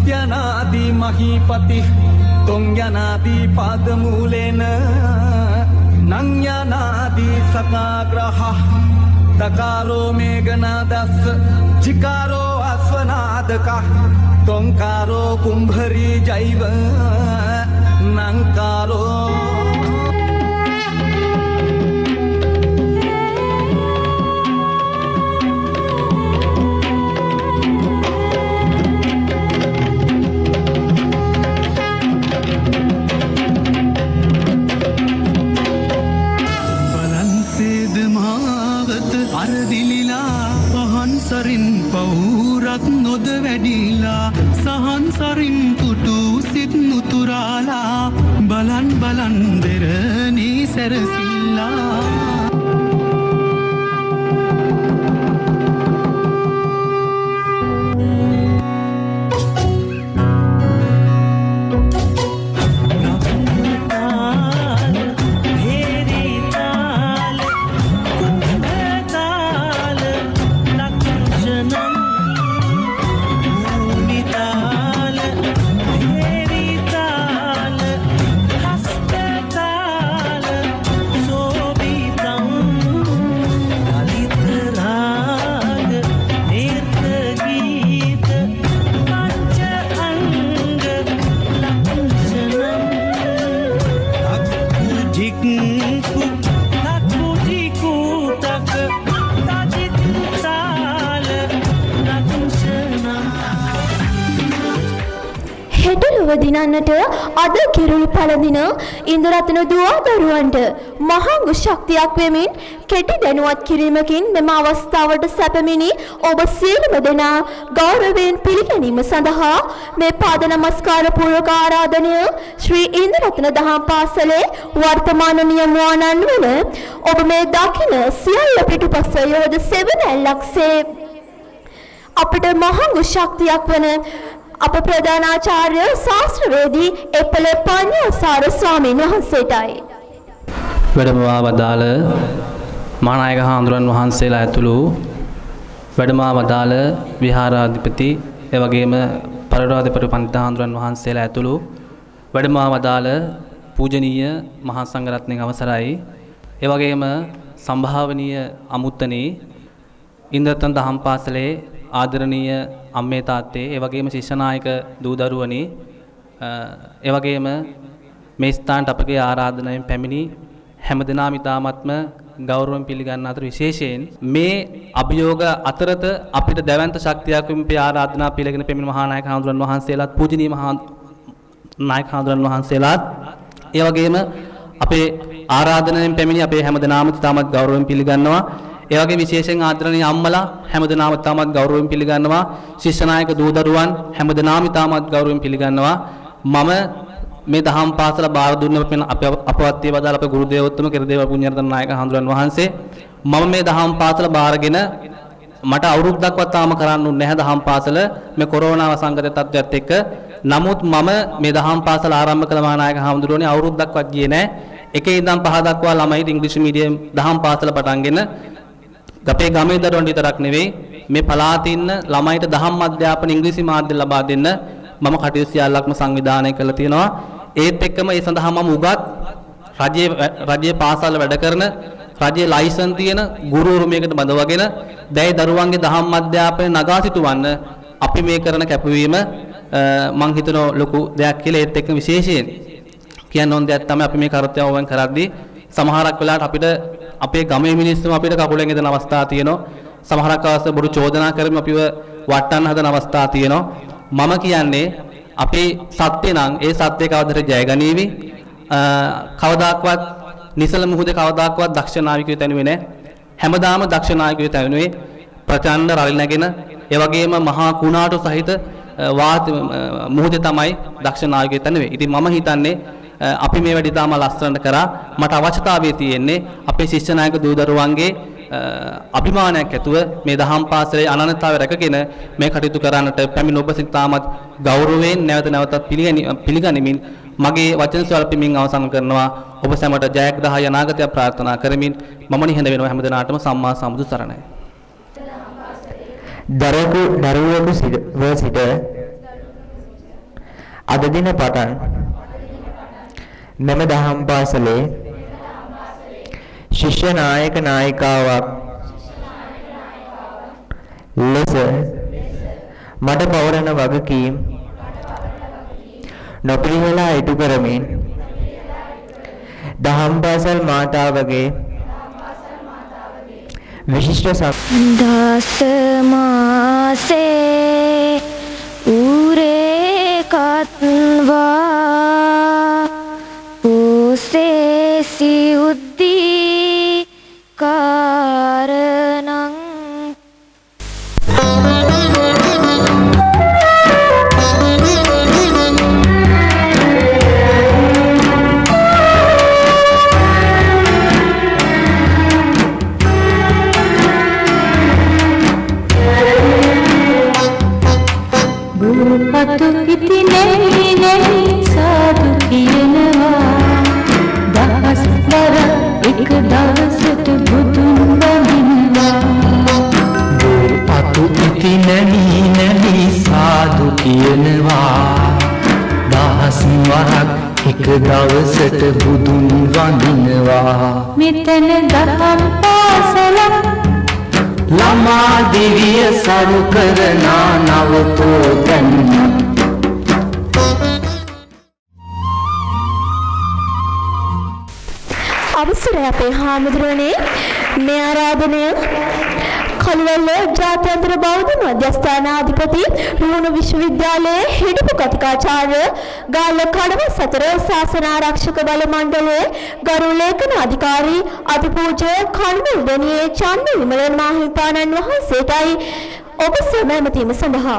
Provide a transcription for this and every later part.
सत्यनादि महीपति तुंगनादि पादमूलेन नंगनादि सकाग्रह तकारो मेघनादस जिकारो अश्वनादक तोंकारो कुंभरी जैव नंकारो සරින් පවුරක් නොද වැඩිලා සහන් සරින් තුටු සිත් නුතුරාලා බලන් බලන් දෙරණී සැරසිල්ලා දිනන්නට අද කිරුළු පළඳින ඉන්දරතන දුවා දරුවන්ට මහඟු ශක්තියක් වෙමින් කෙටි දැනුවත් කිරීමකින් මෙම අවස්ථාවට සැපමිනි ඔබ සියලුම දෙනා ගෞරවයෙන් පිළිගැනීම සඳහා මේ පාද නමස්කාර පූර්වක ආරාධනය ශ්‍රී ඉන්දරතන දහම් පාසලේ වර්තමාන නියමුවාණන් වන ඔබ මේ දකින සියල්ල පිටුපස යෝධ සෙවණැල්ලක්සේ අපට මහඟු ශක්තියක් වන අප ප්‍රධානාචාර්ය ශාස්ත්‍රවේදී එපළ පඤ්ඤාසාර ස්වාමීන් වහන්සේටයි. වැඩමවා වදාළ මහානායක හාමුදුරන් වහන්සේලා ඇතුළු වැඩමවා වදාළ විහාරාධිපති එවැගේම පරිරාධිපති පන්ති හාමුදුරන් වහන්සේලා ඇතුළු වැඩමවා වදාළ පූජනීය මහා සංඝරත්නයේ අවසරයි එවැගේම සම්භාවනීය අමුත්තනේ ඉන්දරතන දහම් පාසලේ ආදරණීය අම්මේ තාත්තේ ඒ වගේම ශිෂ්‍ය නායක දූ දරුවනි ඒ වගේම මේ ස්ථානට අපගේ ආරාධනාවෙන් පැමිණි හැමදෙනාම ඉතාමත්ම ගෞරවයෙන් පිළිගන්න අතර විශේෂයෙන් මේ අභියෝග අතරත අපිට දැවැන්ත ශක්තියක් මේ ආරාධනා පිළිගෙන පැමිණි මහා නායක හාමුදුරන් වහන්සේලාත් පූජනීය මහා නායක හාමුදුරන් වහන්සේලාත් ඒ වගේම අපේ ආරාධනාවෙන් පැමිණි අපේ හැමදෙනාම ඉතාමත් ගෞරවයෙන් පිළිගන්නවා. ඒ වගේ විශේෂයෙන් ආදරණීය අම්මලා හැමදෙනාම තාමත් ගෞරවයෙන් පිළිගන්නවා. ශිෂ්‍ය නායක දූ දරුවන් හැමදෙනාම තාමත් ගෞරවයෙන් පිළිගන්නවා. මම මේ දහම් පාසල බාර දුන්න අපවත් වේවදාල අපේ ගුරු දේවෝත්තම කිරදේව පුණ්‍යරතන නායක හඳුරන් වහන්සේ මම මේ දහම් පාසල බාරගෙන මට අවුරුද්දක්වත් තාම කරන්න උන්නේ නැහැ දහම් පාසල මේ කොරෝනා වසංගත තත්ත්වයට එක්ක. නමුත් මම මේ දහම් පාසල ආරම්භ කළ මහා නායක හඳුරන්නේ අවුරුද්දක්වත් ගියේ නැහැ. එකේ ඉඳන් පහ දක්වා ළමයි ඉංග්‍රීසි මීඩියම් දහම් පාසල පටන්ගෙන අපේ ගමේ දරුවන්ට විතරක් නෙවෙයි මේ පළාතේ ඉන්න ළමයිට දහම් අධ්‍යාපන ඉංග්‍රීසි මාධ්‍ය ලබා දෙන්න මම කටයුතු සියල්ලක්ම සංවිධානය කරලා තියෙනවා. ඒත් එක්කම ඒ සඳහා මම උගත් රජයේ පාසල් වැඩ කරන රජයේ ලයිසන් තියෙන ගුරුවරු මේකට බඳවගෙන දැයි දරුවන්ගේ දහම් අධ්‍යාපනය නගා සිටවන්න අපි මේ කරන කැපවීම මම හිතන ලොකු දෙයක් කියලා. ඒත් එක්ක විශේෂයෙන් කියන්න ඕන දෙයක් තමයි අපි මේ කර්තව්‍යයන් කරද්දී සමහරක් වෙලාවට අපිට අපේ ගමේ මිනිස්සුම අපිට කකුලෙන් එදෙන අවස්ථා තියෙනවා. සමහරක් අවස්ථා බොරු චෝදනා කරමින් අපිව වටන්න හදන අවස්ථා තියෙනවා. මම කියන්නේ අපේ සත්‍ය නම් ඒ සත්‍ය කවදාද ජයගනීවි. කවදාක්වත් නිසල මුහුදේ කවදාක්වත් දක්ෂ නායකයෝ තැනුවේ නැහැ. හැමදාම දක්ෂ නායකයෝ තැනුවේ ප්‍රචණ්ඩ රළි නැගෙන ඒ වගේම මහා කුණාටු සහිත මුහුදේ තමයි දක්ෂ නායකයෝ තැනුවේ. ඉතින් මම හිතන්නේ අපි මේ වැඩි තාම ලස්සනට කරා. මට අවශ්‍යතාවය තියෙන්නේ අපේ ශිෂ්‍ය නායක දූ දරුවන්ගේ අභිමානයක් ඇතුව මේ දහම් පාසලේ අනන්‍යතාවය රැකගෙන මේ කටයුතු කරන්නට පැමිණ ඔබ සිතාමත් ගෞරවයෙන් නැවත නැවතත් පිළිගනිමින් මගේ වචන ස්වල්පමින් අවසන් කරනවා. ඔබ සැමට ජයග්‍රහය අනාගතය ප්‍රාර්ථනා කරමින් මම නිහඬ වෙනවා. හැමදෙනාටම සම්මා සම්බුදු සරණයි. අද දින පටන් මෙම දහම් පාසලේ ශිෂ්‍ය නායක නායිකාවක් ලෙස මට පවරන වගකීම් නොපිළිවෙලා ඉටු කරමින් දහම් පාසල් මාතාවගේ විශිෂ්ට දස මාසේ උරේ කත්වා පොසේ සිඋද්දී කාරණං පතු ඉති නෙයි නෙයි සාදු කියනවා දහස් වර එක දවසට බුදුන් වඳිනවා පතු ඉති නෙයි නෙයි සාදු කියනවා දහස් වරක් එක දවසට බුදුන් වඳිනවා මෙතන දහම් පාසලක් ළමා දිවිය සරු කරන නවතෝතන අවසරයි අපේ හාමුදුරනේ මේ ආරාධනය කළුවැල්ල ජාත්‍යන්තර බෞද්ධ මධ්‍යස්ථානාධිපති රුහුණු විශ්වවිද්‍යාලයේ හිටපු කතිකාචාර්ය ගාල්ල කඩවස් අතර ශාසන ආරක්ෂක බල මණ්ඩලයේ ගරු ලේඛන අධිකාරී අතිපූජ්‍ය කණ්ඩුල්දෙණියේ චන්ද විමලන් මාහිමිපාණන් වහන්සේටයි ඔබ සැමැමතීම සඳහා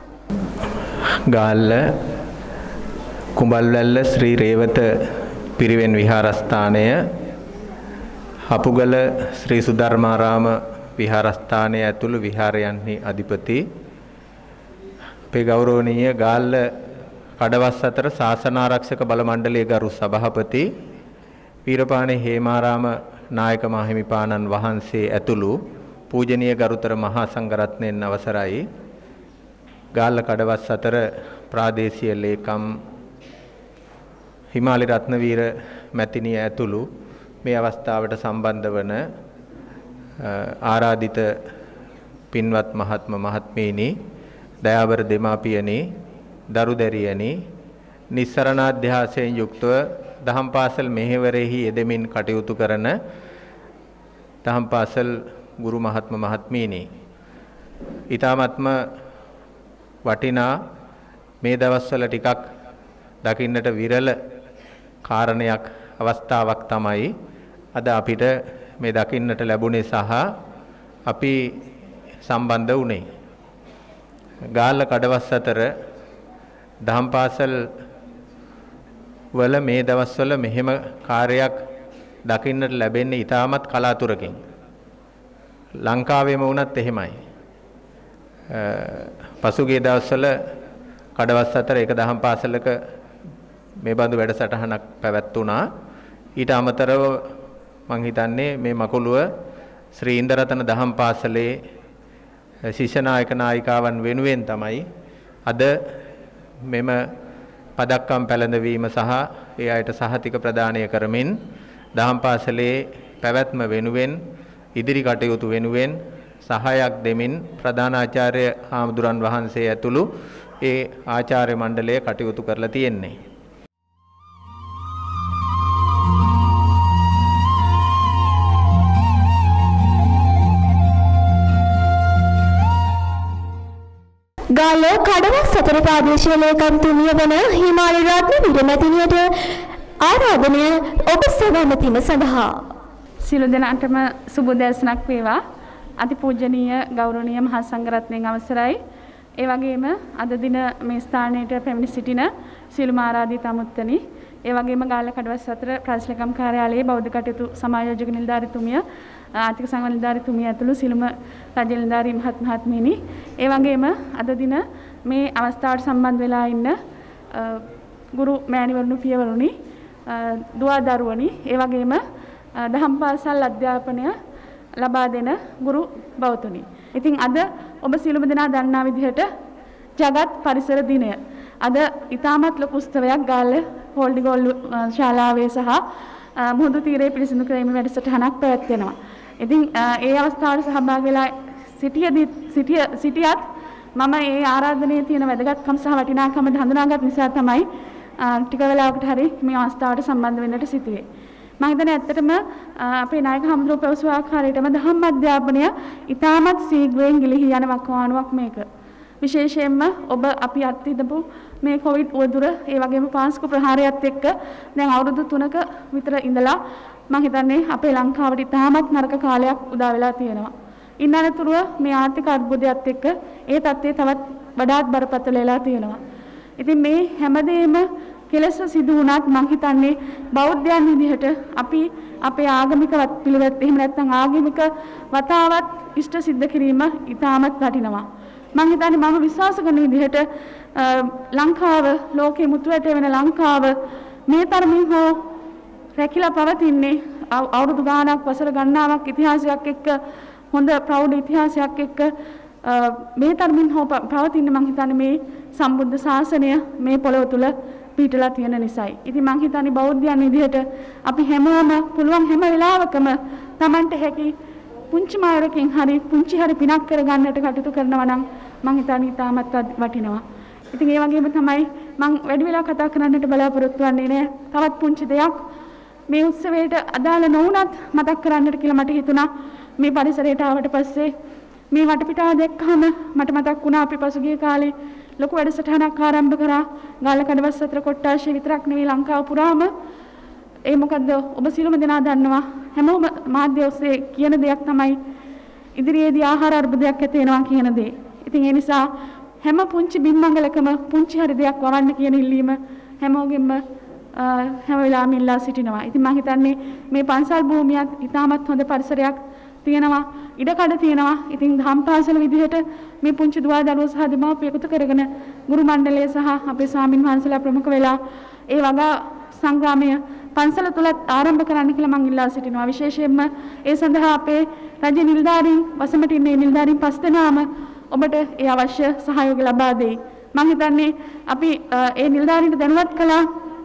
ගාල්ල කුඹල්වැල්ල ශ්‍රී රේවත පිරිවෙන් විහාරස්ථානය හපුගල ශ්‍රී සුධර්මාරාම විහාරස්ථානය ඇතුළු විහාරයන්හි අධිපති අපේ ගෞරවනීය ගාල්ල කඩවස් අතර ශාසනාරක්ෂක බල මණ්ඩලයේ ගරු සභාපති වීරපානේ හේමාරාම නායක මාහිමිපාණන් වහන්සේ ඇතුළු පූජනීය ගරුතර මහා සංඝරත්නයන් අවසරයි ගාල්ල කඩවස් අතර ප්‍රාදේශීය ලේකම් හිමාලි රත්නවීර මැතිණිය ඇතුළු මේ අවස්ථාවට සම්බන්ධ වන ආරාධිත පින්වත් මහත්ම මහත්මීනි දයාබර දෙමාපියනි දරු දැරියනි නිස්සරණාධ්‍යාසයෙන් යුක්තව දහම් පාසල් මෙහෙවරෙහි යෙදෙමින් කටයුතු කරන දහම් පාසල් ගුරු මහත්ම මහත්මීනි ඊ타මත්ම වටිනා මේ දවස්වල ටිකක් දකින්නට විරල කාරණයක් අවස්ථාවක් තමයි අද අපිට මේ දකින්නට ලැබුණේ සහ අපි සම්බන්ධ වුණේ ගාල්ල කඩවස් අතර දහම් පාසල් වල මේ දවස්වල මෙහෙම කාර්යයක් දකින්නට ලැබෙන්නේ ඉතාමත් කලාතුරකින් ලංකාවේම වුණත් එහෙමයි පසුගිය දවස්වල කඩවස් අතර එක දහම් පාසලක මේ බඳු වැඩසටහනක් පැවැත්වුණා ඊට අමතරව මං හිතන්නේ මේ මකුලුව ශ්‍රී ඉන්දරතන දහම් පාසලේ ශිෂ්‍ය නායක නායිකාවන් වෙනුවෙන් තමයි අද මෙම පදක්කම් පැළඳවීම සහ ඒ අයට සහතික ප්‍රදානය කරමින් දහම් පාසලේ පැවැත්ම වෙනුවෙන් ඉදිරි කටයුතු වෙනුවෙන් සහායක් දෙමින් ප්‍රධානාචාර්ය හාමුදුරන් වහන්සේ ඇතුළු ඒ ආචාර්ය මණ්ඩලය කටයුතු කරලා තියෙන්නේ ගාල්ල කඩවස් අතර ප්‍රාදේශීය ලේකම්තුමිය වන හිමාලි රත්නවීර මැතිණියට ආරාධනය ඔබ සැමැමතීම සඳහා සියලු දෙනාටම සුබ දැසනක් වේවා අතිපූජනීය ගෞරවනීය මහා සංඝරත්නයන් අවසරයි ඒ වගේම අද දින මේ ස්ථානයට පැමිණ සිටින සියලුම ආරාධිත අමුත්තනි ඒ වගේම ගාල්ල කඩවස් අතර ප්‍රාදේශීය කාර්යාලයේ බෞද්ධ කටයුතු සමායෝජක නිලධාරීතුමිය ආර්ථික සංඝ නිලධාරීතුමිය ඇතුළු සියලුම රජ නිලධාරී මහත්මයාත්මීනි ඒ වගේම අද දින මේ අවස්ථාවට සම්බන්ධ වෙලා ඉන්න ගුරු මෑණිවරුනි පියවරුනි දුවා දරුවනි ඒ වගේම දහම් පාසල් අධ්‍යාපනය ලබා දෙන ගුරු බෞතුනි. ඉතින් අද ඔබ සියලුම දෙනා දන්නා විදිහට ජගත් පරිසර දිනය අද ඉතාමත් ලොකු උත්සවයක් ගාල්ල හෝල්ඩිගෝල් ශාලාවේ සහ මුහුදු තීරයේ පිළිසිදු කිරීමේ වැඩසටහනක් පැවැත්වෙනවා. ඉතින් ඒ අවස්ථාවට සහභාගී වෙලා සිටියත් මම ඒ ආරාධනයේ තියෙන වැදගත්කම සහ වටිනාකම හඳුනාගත් නිසා තමයි ටික වෙලාවකට හරි මේ අවස්ථාවට සම්බන්ධ වෙන්නට සිටුවේ. මම හිතන්නේ ඇත්තටම අපේ නායක හමුදුරුවෝ පැවසු ආකාරයටම දහම් අධ්‍යාපනය ඉතාමත් ශීඝ්‍රයෙන් ගිලිහී යන වකවානුවක් මේක. විශේෂයෙන්ම ඔබ අපි අත්විඳපු මේ කොවිඩ් උවදුර ඒ වගේම පාස්කු ප්‍රහාරයත් එක්ක දැන් අවුරුදු 3ක විතර ඉඳලා මම හිතන්නේ අපේ ලංකාවට ඉතාමත් නරක කාලයක් උදා වෙලා තියෙනවා. ඉන්න අනතුරුව මේ ආර්ථික අර්බුදයත් එක්ක ඒ තත්ත්වය තවත් වඩාත් බරපතල වෙලා තියෙනවා. ඉතින් මේ හැමදේම කෙලෙස සිදු වුණත් මම හිතන්නේ බෞද්ධයන් විදිහට අපි අපේ ආගමික පිළිවෙත් එහෙම නැත්නම් ආගමික වතාවත් ඉෂ්ට සිද්ධ කිරීම ඉතාමත් වටිනවා. මම හිතන්නේ මම විශ්වාස කරන විදිහට ලංකාව ලෝකයේ මුතුවැටේ වෙන ලංකාව මේ තරමින් හෝ රැකිලා පවතින්නේ අවුරුදු ගාණක් වසර ගණනාවක් ඉතිහාසයක් එක්ක හොඳ ප්‍රෞಢ ඉතිහාසයක් එක්ක මේ තරමින් හෝ පවතින්නේ මම හිතන්නේ මේ සම්බුද්ධ ශාසනය මේ පොළොව තුල පිටලා තියෙන නිසායි. ඉතින් මම හිතන්නේ බෞද්ධයන් විදිහට අපි හැමෝම පුළුවන් හැම වෙලාවකම Tamanට හැකි පුංචි මායරකින් හරි පුංචි හරි පිනක් කරගන්නට කටයුතු කරනවා නම් මම හිතන්නේ තාමත් වටිනවා. ඉතින් ඒ වගේම තමයි මම වැඩි වෙලා කතා කරන්නට බලාපොරොත්තු වෙන්නේ නෑ. තවත් පුංචි දෙයක් මේ උත්සවයට අදාළ නොවුනත් මතක් කරන්නට කියලා මට හිතුණා. මේ පරිසරයට ආවට පස්සේ මේ වටපිටාව දැක්කම මට මතක් වුණා අපි පසුගිය කාලේ ලොකු වැඩසටහනක් ආරම්භ කරා. ගාල්ල කඩවස් අතර කොට්ටාශය විතරක් නෙවෙයි ලංකාව පුරාම. ඒ මොකද්ද ඔබ සියලුම දෙනා දන්නවා හැමෝම මාධ්‍ය ඔස්සේ කියන දෙයක් තමයි ඉදිරියේදී ආහාර අර්බුදයක් ඇති වෙනවා කියන දේ. ඉතින් ඒ නිසා හැම පුංචි බිම්මංගලකම පුංචි හරි දෙයක් වවන්න කියන ඉල්ලීම හැමෝගෙම හැම වෙලාවෙම ඉල්ලා සිටිනවා. ඉතින් මම හිතන්නේ මේ පන්සල් භූමියත් ඉතාමත් හොඳ පරිසරයක් තියෙනවා. ඉඩකඩ තියෙනවා. ඉතින් දහම් පාසල විදිහට මේ පුංචි දුවා දරුවෝ සහ දෙමාපියෝ එකතු කරගෙන ගුරු මණ්ඩලය සහ අපේ ස්වාමින් වහන්සේලා ප්‍රමුඛ වෙලා ඒ වගා සංග්‍රාමය පන්සල තුලත් ආරම්භ කරන්න කියලා මම ඉල්ලා සිටිනවා. විශේෂයෙන්ම ඒ සඳහා අපේ රජ නිලධාරීන් වසමට ඉන්නේ නිලධාරීන් 5 දෙනාම ඔබට ඒ අවශ්‍ය සහයෝගය ලබා දෙයි. මම හිතන්නේ අපි ඒ නිලධාරීන්ට දැනුවත් කළා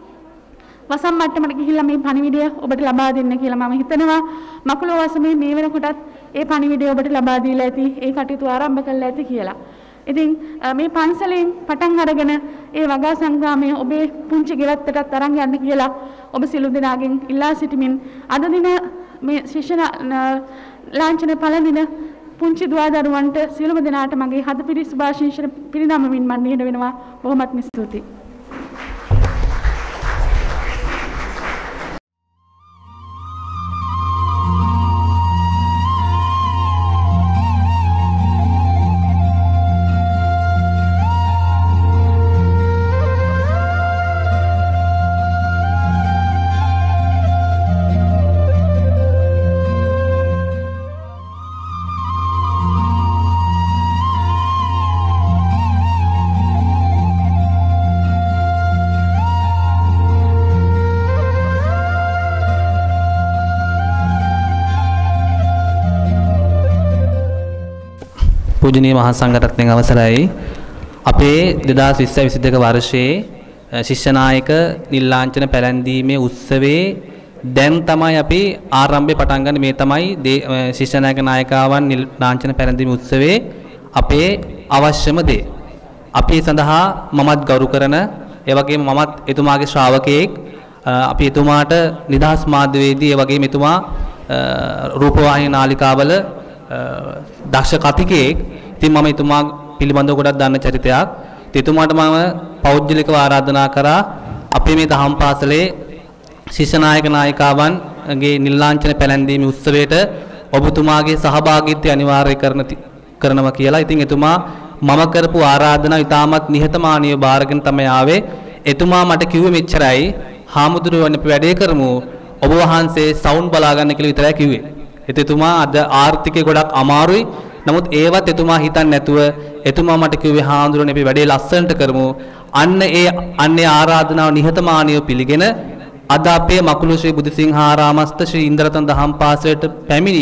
වසම් මට්ටමට ගිහිල්ලා මේ පණිවිඩය ඔබට ලබා දෙන්න කියලා මම හිතනවා. මකුලෝ වසමේ මේ වෙනකොටත් ඒ පණිවිඩය ඔබට ලබා දීලා ඇති. ඒ කටයුතු ආරම්භ කළා ඇති කියලා. ඉතින් මේ පන්සලෙන් පටන් අරගෙන ඒ වගා සංග්‍රාමය ඔබේ පුංචි ගෙවත්තටත් අරන් යන්න කියලා ඔබ සියලු දෙනාගෙන් ඉල්ලා සිටිමින් අද දින මේ ශිෂ්‍ය ලාංඡන පළදින පුංචි දුවා දරුවන්ට සියලුම දෙනාට මගේ හදපිරි සුභාශිංසන පිරිනමමින් මම නිහඬ වෙනවා. බොහොමත්ම ස්තුතියි. පූජනීය මහා සංඝරත්නයන් අවසරයි. අපේ 2022 වර්ෂයේ ශිෂ්‍ය නායක නිල්ලාංඡන පැලැන්දීමේ උත්සවයේ දැන් තමයි අපි ආරම්භය පටන් ගන්න. මේ තමයි ශිෂ්‍ය නායක නායිකාවන් නිල්ලාංඡන පැලැන්දීමේ උත්සවයේ අපේ අවශ්‍යම දේ. අපි සඳහා මමත් ගෞරව කරන ඒ වගේම මමත් එතුමාගේ ශ්‍රාවකයෙක්. අපි එතුමාට නිදහස් මාධ්‍යවේදී ඒ වගේම එතුමා රූපවාහිනී නාලිකාවල දක්ෂ කතිකයෙක්. ඉතින් මම එතුමා පිළිබඳව ගොඩක් දන්න චරිතයක්. එතුමාට මම පෞද්ගලිකව ආරාධනා කරා අපේ මේ දහම් පාසලේ ශිෂ්‍ය නායක නායිකාවන්ගේ නිල්ලාංඡන පැලැන්දීමේ උත්සවයට ඔබතුමාගේ සහභාගීත්වය අනිවාර්ය කරනවා කියලා. ඉතින් එතුමා මම කරපු ආරාධනාව ඉතාමත් නිහතමානීව බාරගෙන තමයි ආවේ. එතුමා මට කිව්වේ මෙච්චරයි, හාමුදුරුවනේ අපි වැඩේ කරමු, ඔබ වහන්සේ සවුන්ඩ් බලා ගන්න කියලා විතරයි කිව්වේ. එතුමා අද ආර්ථිකය ගොඩක් අමාරුයි. නමුත් ඒවත් එතුමා හිතන්නේ නැතුව එතුමා මට කිව්වේ හාමුදුරනේ අපි වැඩේ ලස්සනට කරමු. අන්නේ ආරාධනාව නිහතමානීව පිළිගෙන අද අපේ මකුළු ශ්‍රී බුදුසිංහාරාමස්ත ශ්‍රී ඉන්ද්‍රරතන දහම් පාසලට පැමිණි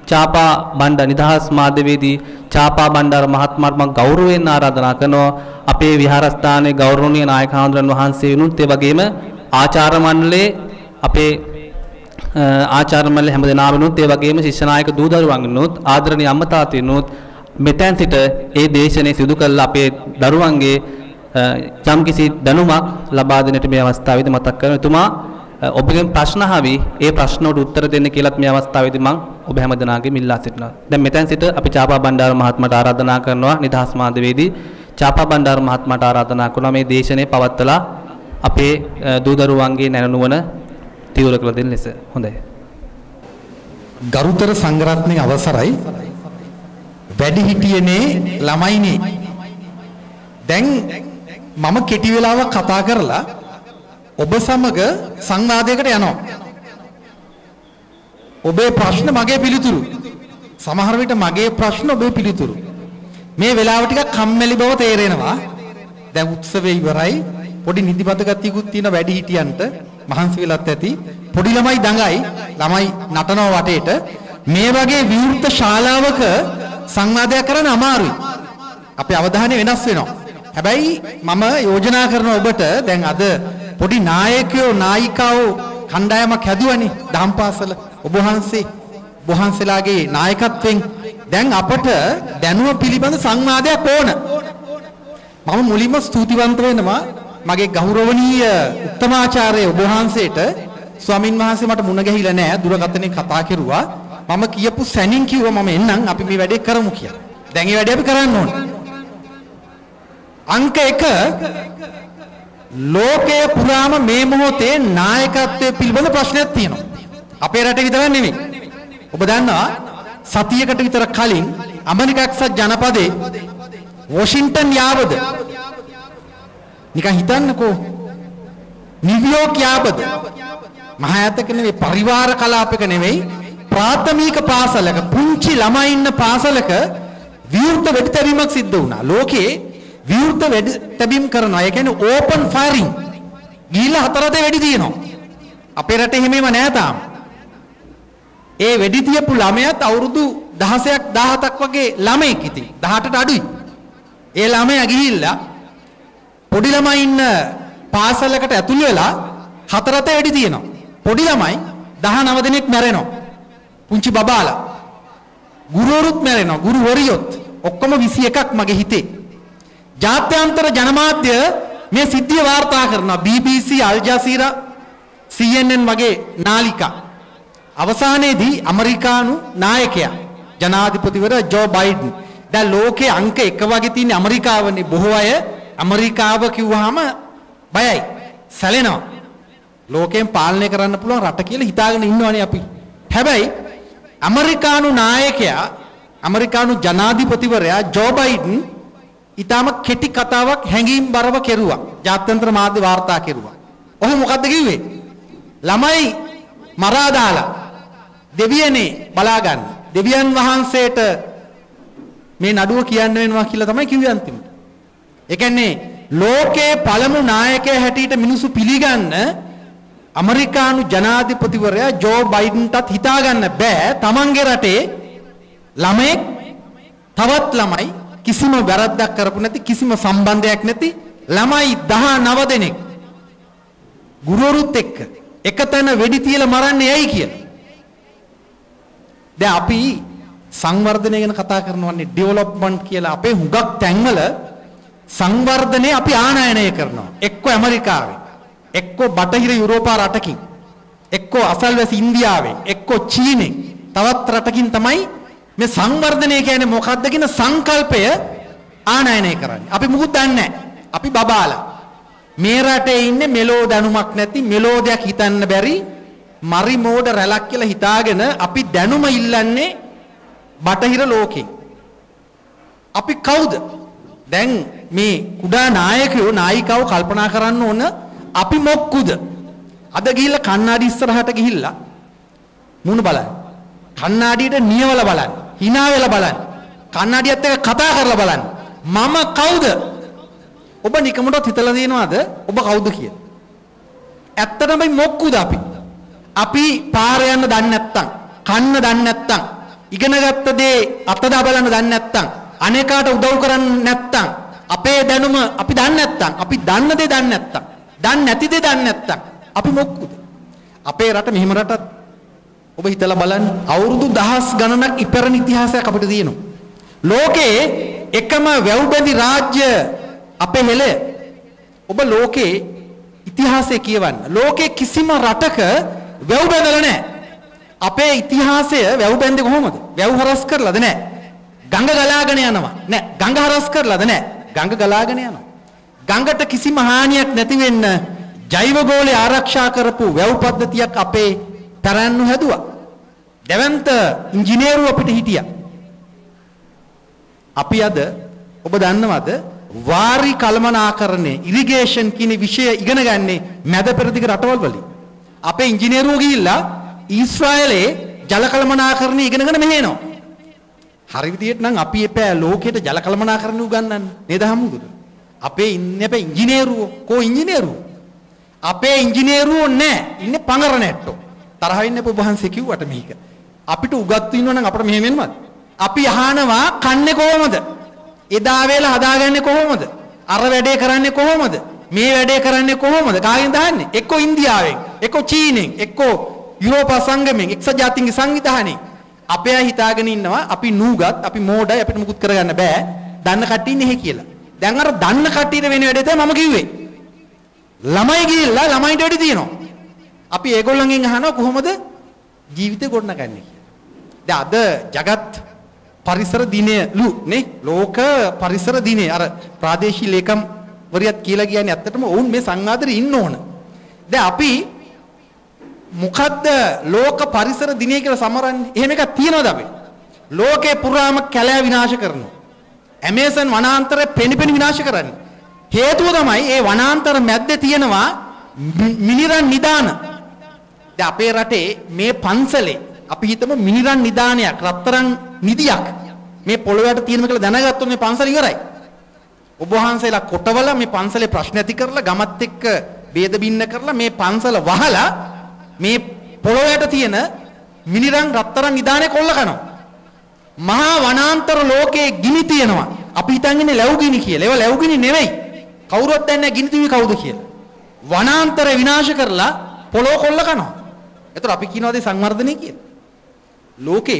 චාපා බණ්ඩාර නිදහස් මාධ්‍යවේදී චාපා බණ්ඩාර මහත්මයාට මම ගෞරවයෙන් ආරාධනා කරනවා අපේ විහාරස්ථානයේ ගෞරවනීය නායක හාමුදුරන් වහන්සේ වුණත් ඒ වගේම ආචාර්ය මණ්ඩලයේ අපේ ආචාර්ය මණ්ඩලයේ හැමදෙනාම වුණත් ඒ වගේම ශිෂ්‍ය නායක දූ දරුවන් වුණත් ආදරණීය අම්මා තාත්තා වුණත් මෙතෙන් සිට ඒ දේශනේ සිදු කළ අපේ දරුවන්ගේ යම්කිසි දැනුමක් ලබා දෙන්නට මේ අවස්ථාවේදී මතක් කරනවා. එතුමා ඔබගෙන් ප්‍රශ්න අහවි ඒ ප්‍රශ්න වලට උත්තර දෙන්න කියලාත් මේ අවස්ථාවේදී මම ඔබ හැමදෙනාගෙන් ඉල්ලා සිටිනවා. දැන් මෙතෙන් සිට අපි චාපා බණ්ඩාර මහත්මයාට ආරාධනා කරනවා නිදහස් මාධ්‍යවේදී චාපා බණ්ඩාර මහත්මයාට ආරාධනා කරනවා මේ දේශනේ පවත්වලා අපේ දූ දරුවන්ගේ නැණනුවන තීව්‍ර කළ දෙන්න ලෙස. හොඳයි. ගරුතර සංඝරත්නයේ අවසරයි වැඩිහිටියනේ ළමයිනේ දැන් මම කෙටි වෙලාවක් කතා කරලා ඔබ සමග සංවාදයකට යනවා. ඔබේ ප්‍රශ්න මගේ පිළිතුරු. සමහර විට මගේ ප්‍රශ්න ඔබේ පිළිතුරු. මේ වෙලාව ටිකක් කම්මැලි බව තේරෙනවා. දැන් උත්සවය ඉවරයි. පොඩි නිදිමත ගතියකුත් තියෙන වැඩිහිටියන්ට මහන්සි වෙලත් ඇති. පොඩි ළමයි දඟයි. ළමයි නටනවා වටේට. මේ වගේ විවෘත ශාලාවක සංවාදයක් කරන්න අමාරුයි. අපේ අවධානය වෙනස් වෙනවා. හැබැයි මම යෝජනා කරන ඔබට දැන් අද පොඩි නායකයෝ නායිකාවෝ කණ්ඩායමක් හැදුවනේ දහම් පාසල ඔබ වහන්සේලාගේ නායකත්වයෙන් දැන් අපට දැනුම පිළිබඳ සංවාදයක් ඕන. මම මුලින්ම ස්තුතිවන්ත වෙනවා මගේ ගෞරවනීය උත්තමාචාර්ය ඔබ වහන්සේට. ස්වාමින් වහන්සේ මට මුණ ගැහිලා නැහැ දුරකථනයේ කතා කෙරුවා. මම කියපු සැනින් කිව්වා මම එන්නම් අපි මේ වැඩේ කරමු කියලා. දැන් මේ වැඩේ අපි කරන්න ඕන. අංක 1 ලෝකයේ පුරාම මේ මොහොතේ නායකත්වයේ පිළිබඳ ප්‍රශ්නයක් තියෙනවා. අපේ රටේ විතරක් නෙමෙයි. ඔබ දන්නවා සතියකට විතර කලින් ඇමරිකා එක්සත් ජනපදයේ වොෂින්ටන් යාවද නිකන් හිතන්නකෝ නිව්යෝක් යාවද මහායතක නෙමෙයි පරිවාර කලාපයක නෙමෙයි ප්‍රාථමික පාසලක පුංචි ළමයි ඉන්න පාසලක විවෘත වෙඩිතැබීමක් සිද්ධ වුණා. ලෝකේ විවෘත වෙඩිතැබීම් කරනවා. ඒ කියන්නේ ඕපන් ෆයරින්. ගිහිල්ලා හතරතේ වෙඩි තියෙනවා. අපේ රටේ එහෙමම නෑ තාම. ඒ වෙඩි තියපු ළමයාත් අවුරුදු 16ක් 17ක් වගේ ළමෙක් ඉතින් 18ට අඩුයි. ඒ ළමයා ගිහිල්ලා පොඩි ළමයි ඉන්න පාසලකට ඇතුළු වෙලා හතරතේ වෙඩි තියෙනවා. පොඩි ළමයි 19 දෙනෙක් මැරෙනවා. පුංචි බබාලා. ගුරුවරුත් මැරෙනවා. ගුරුවරියොත් ඔක්කොම 21ක් මගේ හිතේ. ජාත්‍යන්තර ජනමාධ්‍ය මේ සිද්ධිය වාර්තා කරනවා. BBC, අල් ජසීරා, CNN වගේ නාලිකා. අවසානයේදී ඇමරිකානු නායකයා ජනාධිපතිවරයා ජෝ බයිඩන් දැන් ලෝකේ අංක 1 වගේ තියෙන ඇමරිකාවනේ. බොහෝ අය ඇමරිකාව කිව්වහම බයයි, සැලෙනවා. ලෝකයෙන් පාලනය කරන්න පුළුවන් රට කියලා හිතාගෙන ඉන්නවනේ අපි. හැබැයි ඇමරිකානු නායකයා, ඇමරිකානු ජනාධිපතිවරයා ජෝ බයිඩන් ඊටම කෙටි කතාවක් හැංගීම්බරව කෙරුවා. ජාත්‍යන්තර මාධ්‍ය වාර්තා කෙරුවා. ඔහු මොකද්ද කිව්වේ? ළමයි මරා දාලා දෙවියනේ බලාගන්න. දෙවියන් වහන්සේට මේ නඩුව කියන්න වෙනවා කියලා තමයි කිව්වේ අන්තිමට. ඒ කියන්නේ ලෝකේ පළමු නායකයා හැටියට මිනිස්සු පිළිගන්න ඇමරිකානු ජනාධිපතිවරයා ජෝ බයිඩන්ටත් හිතා ගන්න බෑ තමන්ගේ රටේ ළමෙක් තවත් ළමයි කිසිම වැරද්දක් කරපු නැති කිසිම සම්බන්ධයක් නැති ළමයි 19 දෙනෙක් ගුරුවරුත් එක්ක එකතැන වෙඩි තියලා මරන්නේ ඇයි කියලා. දැන් අපි සංවර්ධනය ගැන කතා කරනවානේ ඩෙවලොප්මන්ට් කියලා. අපේ හුඟක් තැන්වල සංවර්ධනය අපි ආනයනය කරනවා. එක්ක ඇමරිකාවේ, එක්ක බටහිර යුරෝපා රටකින්, එක්ක අසල්වැසි ඉන්දියාවෙන්, එක්ක චීනෙන්, තවත් රටකින් තමයි මේ සංවර්ධනය කියන්නේ මොකක්ද කියන සංකල්පය ආනයනය කරන්නේ. අපි මුකුත් දන්නේ නැහැ. අපි බබාලා. මේ රටේ ඉන්නේ මෙලෝ දැනුමක් නැති, මෙලෝ දෙයක් හිතන්න බැරි මරි මෝඩ රැලක් කියලා හිතාගෙන අපි දැනුම ඉල්ලන්නේ බටහිර ලෝකෙන්. අපි කවුද? දැන් මේ කුඩා නායකයෝ නායිකාවෝ කල්පනා කරන්න ඕන අපි මොක්කුද? අද ගිහිල්ලා කණ්ණාඩි ඉස්සරහට ගිහිල්ලා මුණ බලන්න. කණ්ණාඩියට නියවලා බලන්න. hina වෙලා බලන්න. කණ්ණාඩියත් එක්ක කතා කරලා බලන්න. මම කවුද? ඔබ නිකමටත් හිතලා දිනවද ඔබ කවුද කියලා? ඇත්තටම මේ මොක්කුද අපි? අපි පාර යන්න දන්නේ නැත්තම්, කන්න දන්නේ නැත්තම්, ඉගෙනගත්ත දේ අත්දැක බලන්න දන්නේ නැත්නම් අනේකාට උදව් කරන්නේ නැත්නම් අපේ දැනුම අපි දන්නේ නැත්නම් අපි දන්න දේ දන්නේ නැත්නම් දන්නේ නැති දේ දන්නේ නැත්නම් අපි මොක්කුද? අපේ රට මෙහෙම රටක් ඔබ හිතලා බලන්න අවුරුදු දහස් ගණනක් ඉපැරණි ඉතිහාසයක් අපිට තියෙනවා. ලෝකේ එකම වැව්බැඳි රාජ්‍ය අපේ හෙළය. ඔබ ලෝකේ ඉතිහාසය කියවන්න. ලෝකේ කිසිම රටක වැව් බැඳලා නැහැ. අපේ ඉතිහාසය වැව් බැඳේ කොහොමද? වැව් හරස් කරලාද නැහැ. ගඟ ගලාගෙන යනවා. නැහැ. ගඟ හරස් කරලාද නැහැ. ගඟ ගලාගෙන යනවා. ගඟට කිසිම හානියක් නැති වෙන්න ජෛව ගෝලය ආරක්ෂා කරපු වැව් පද්ධතියක් අපේ තරන්නු හැදුවා. දැවන්ත ඉංජිනේරු අපිට හිටියා. අපි අද ඔබ දන්නවද වාරි කළමනාකරණය ඉරිගේෂන් කියන විෂය ඉගෙන ගන්නේ මැද පෙරදිග රටවල් වලින්. අපේ ඉංජිනේරුවෝ ගිහිල්ලා ඊශ්‍රායලයේ ජල කළමනාකරණය ඉගෙනගෙන මෙහෙ එනවා. හරි විදියට නම් අපි එපෑ ලෝකෙට ජල කළමනාකරණය උගන්වන්න නේද හම්බුදුර? අපේ ඉන්නේ අපේ ඉංජිනේරුවෝ කෝ ඉංජිනේරුවෝ? අපේ ඉංජිනේරුවෝ නැහැ. ඉන්නේ පඟර නැට්ටෝ. තරහ වෙන්න ඔබ වහන්සේ කිව්වට මේක. අපිට උගත්තු ඉන්නවා නම් අපිට මෙහෙම වෙනවද? අපි අහනවා කන්නේ කොහොමද? එදා වේල හදාගන්නේ කොහොමද? අර වැඩේ කරන්නේ කොහොමද? මේ වැඩේ කරන්නේ කොහොමද? කාගෙන් දාන්නේ? එක්කෝ ඉන්දියාවෙන්, එක්කෝ චීනෙන්, එක්කෝ යුරෝපා සංගමෙන්, එක්සත් ජාතීන්ගේ සංවිධානයෙන්. අපේ අය හිතාගෙන ඉන්නවා අපි නූගත්, අපි මෝඩයි, අපිට මුකුත් කරගන්න බෑ. දන්න කට්ටිය ඉන්නේ එහෙ කියලා. දැන් අර දන්න කට්ටියට වෙන වැඩේ තමයි මම කිව්වේ. ළමයි ගිහිල්ලා ළමයින්ට වැඩි තියෙනවා. අපි ඒගොල්ලන්ගෙන් අහනවා කොහොමද ජීවිතේ ගොඩනගන්නේ කියලා. දැන් අද ජගත් පරිසර දිනයලු නේ ලෝක පරිසර දිනේ අර ප්‍රාදේශීය ලේකම් වරියත් කියලා කියන්නේ ඇත්තටම වුන් මේ සංවාදෙට ඉන්න ඕන. දැන් අපි මොකද්ද ලෝක පරිසර දිනේ කියලා සමරන්නේ? එහෙම එකක් තියනවද අපි? ලෝකේ පුරාම කැලෑ විනාශ කරනවා. ඇමේසන් වනාන්තරය පෙනිපෙනි විනාශ කරන්නේ. හේතුව තමයි ඒ වනාන්තර මැද්දේ තියෙනවා මිනිරන් නිදාන. දැන් අපේ රටේ මේ පන්සලේ අපි හිතමු මිනිරන් නිදානයක් රත්තරන් නිදියක් මේ පොළොවට තියෙනවා කියලා දැනගත්තොත් මේ පන්සල ඉවරයි. ඔබ වහන්සේලා කොටවල මේ පන්සලේ ප්‍රශ්න ඇති කරලා ගමත් එක්ක ભેද බින්න කරලා මේ පන්සල වහලා මේ පොළොවට තියෙන මිනිරන් රත්තරන් නිදානේ කොල්ල කනවා. මහා වනාන්තර ලෝකයේ ගිනි තියෙනවා. අපි හිතන්නේ ලැබු ගිනි කියලා. ඒවා ලැබු ගිනි නෙවෙයි. කවුරුත් දන්නේ නැහැ ගිනි තිබි කවුද කියලා. වනාන්තර විනාශ කරලා පොළොව කොල්ල කනවා. ඒතර අපි කියනවාද සංවර්ධනය කියලා. ලෝකේ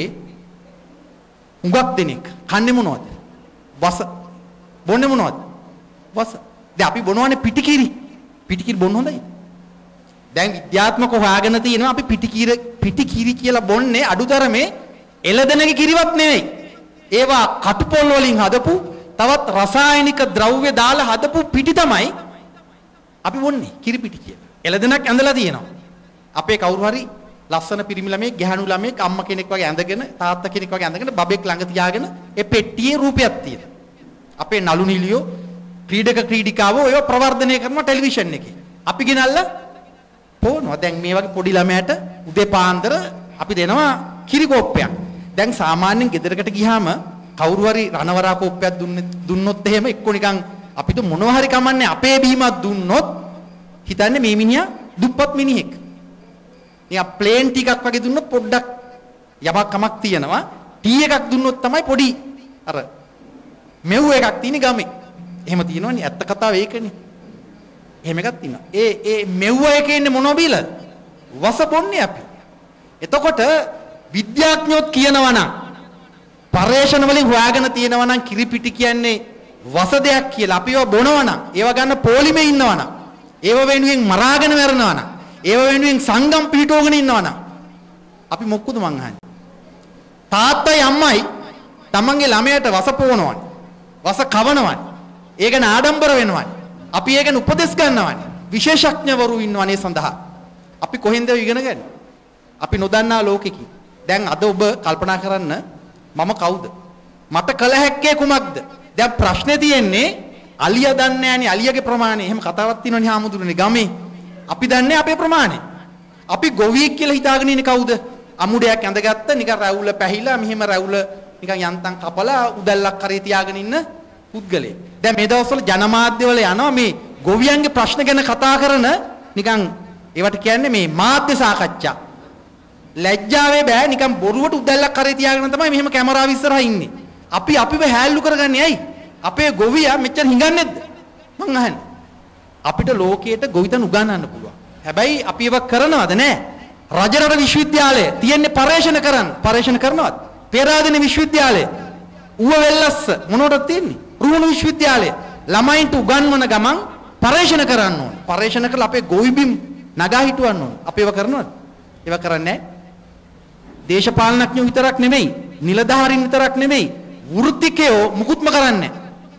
හුඟක් දෙනෙක් කන්නේ මොනවද? වස. බොන්නේ මොනවද? වස. දැන් අපි බොනවනේ පිටිකිරි. පිටිකිරි බොන්න හොඳයි. දැන් විද්‍යාත්මකව හොයාගෙන තියෙනවා අපි පිටිකිරි කියලා බොන්නේ අඩුතරමේ එළදෙනගේ කිරිවත් නෙවෙයි. ඒවා කටුපොල් වලින් හදපු තවත් රසායනික ද්‍රව්‍ය දාලා හදපු පිටි තමයි අපි බොන්නේ කිරි පිටි කියලා. එළදෙනක් ඇඳලා තියෙනවා. අපේ කවුරු හරි ලස්සන පිරිමි ළමයෙක් ගැහණු ළමයෙක් අම්මා කෙනෙක් වගේ ඇඳගෙන තාත්තා කෙනෙක් වගේ ඇඳගෙන බබෙක් ළඟ තියාගෙන ඒ පෙට්ටියේ රූපයක් තියෙනවා. අපේ නළු නිලියෝ ක්‍රීඩක ක්‍රීඩිකාවෝ ඒව ප්‍රවර්ධනය කරනවා ටෙලිවිෂන් එකේ. අපි ගෙනල්ලා පොවනවා. දැන් මේ වගේ පොඩි ළමයට උදේ පාන්දර අපි දෙනවා කිරි කෝප්පයක්. දැන් සාමාන්‍යයෙන් ගෙදරකට ගියාම කවුරු හරි රණවරා කෝප්පයක් දුන්නොත් එහෙම එක්ක නිකන් අපිට මොනවා හරි කමන්නේ අපේ බීමක් දුන්නොත් හිතන්නේ මේ මිනිහා දුප්පත් මිනිහෙක්. නිකන් ප්ලේන් ටිකක් වගේ දුන්නොත් පොඩ්ඩක් යමක් කමක් තියෙනවා. ටී එකක් දුන්නොත් තමයි පොඩි අර මෙව් එකක් තියෙන ගමේ. එහෙම තියෙනවනේ ඇත්ත කතාව ඒකනේ. එහෙම එකක් තියෙනවා. ඒ මෙව් එකේ ඉන්නේ මොනව බීලද? වස බොන්නේ අපි. එතකොට විද්‍යාඥයෝත් කියනවා නම් පරේෂණ වලින් හොයාගෙන තියෙනවා නම් කිරි පිටි කියන්නේ වස දෙයක් කියලා. අපි ඒවා බොනවා නම් ඒවා ගන්න පොලිමේ ඉන්නවා නම් ඒව වෙනුවෙන් මරාගෙන මැරෙනවා නම් ඒව වෙනුවෙන් සංගම් පිටෝගෙන ඉන්නවා නම් අපි මොක්කුද මං අහන්නේ? තාත්තයි අම්මයි තමන්ගේ ළමයට වස පොවනවනේ. වස කවනවනේ. ඒ ගැන ආඩම්බර වෙනවනේ. අපි ඒ ගැන උපදෙස් ගන්නවනේ. විශේෂඥවරු ඉන්නවනේ සඳහා. අපි කොහෙන්ද ඉගෙන ගන්නේ? අපි නොදන්නා ලෝකෙකින්. දැන් අද ඔබ කල්පනා කරන්න මම කවුද? මට කළ හැක්කේ කුමක්ද? දැන් ප්‍රශ්නේ තියෙන්නේ අලියා දන්නේ නැහනේ අලියාගේ ප්‍රමාණය. එහෙම කතාවක් තියෙනවනේ හාමුදුරනේ ගමේ. අපි දන්නේ අපේ ප්‍රමාණය. අපි ගොවියෙක් කියලා හිතාගෙන ඉන්නේ කවුද? අමුඩයක් ඇඳගත්ත නිකන් රැවුල පැහිලා මෙහෙම රැවුල නිකන් යන්තම් කපලා උදැල්ලක් කරේ තියාගෙන ඉන්න පුද්ගලයෙක්. දැන් මේ දවස්වල ජනමාධ්‍යවල යනවා මේ ගොවියන්ගේ ප්‍රශ්න ගැන කතා කරන නිකන් ඒවට කියන්නේ මේ මාධ්‍ය සාකච්ඡා. ලැජ්ජාවේ බෑ නිකන් බොරුවට උදැල්ලක් කරේ තියාගෙන තමයි මෙහෙම කැමරාව ඉස්සරහා ඉන්නේ. අපි අපිව හැල්ලු කරගන්නේ ඇයි? අපේ ගොවියා මෙච්චර හිඟන්නේ නැද්ද? මං අහන්නේ. අපිට ලෝකයට ගොවිතැන් උගන්වන්න පුළුවන්. හැබැයි අපි ඒක කරනවද නැහැ? රජරට විශ්වවිද්‍යාලය තියෙන්නේ පර්යේෂණ කරන්න. පර්යේෂණ කරනවද? පේරාදෙණිය විශ්වවිද්‍යාලය ඌව වෙල්ලස්ස මොනවටද තියෙන්නේ? රුහුණු විශ්වවිද්‍යාලය ළමයින්ට උගන්වන ගමන් පර්යේෂණ කරන්න ඕනේ. පර්යේෂණ කරලා අපේ ගොවිබිම් නගා හිටවන්න ඕනේ. අපි ඒක කරනවද? ඒක කරන්නේ නැහැ. දේශපාලනඥයෝ විතරක් නෙමෙයි, නිලධාරීන් විතරක් නෙමෙයි, වෘත්තිකයෝ මුකුත්ම කරන්නේ නැහැ.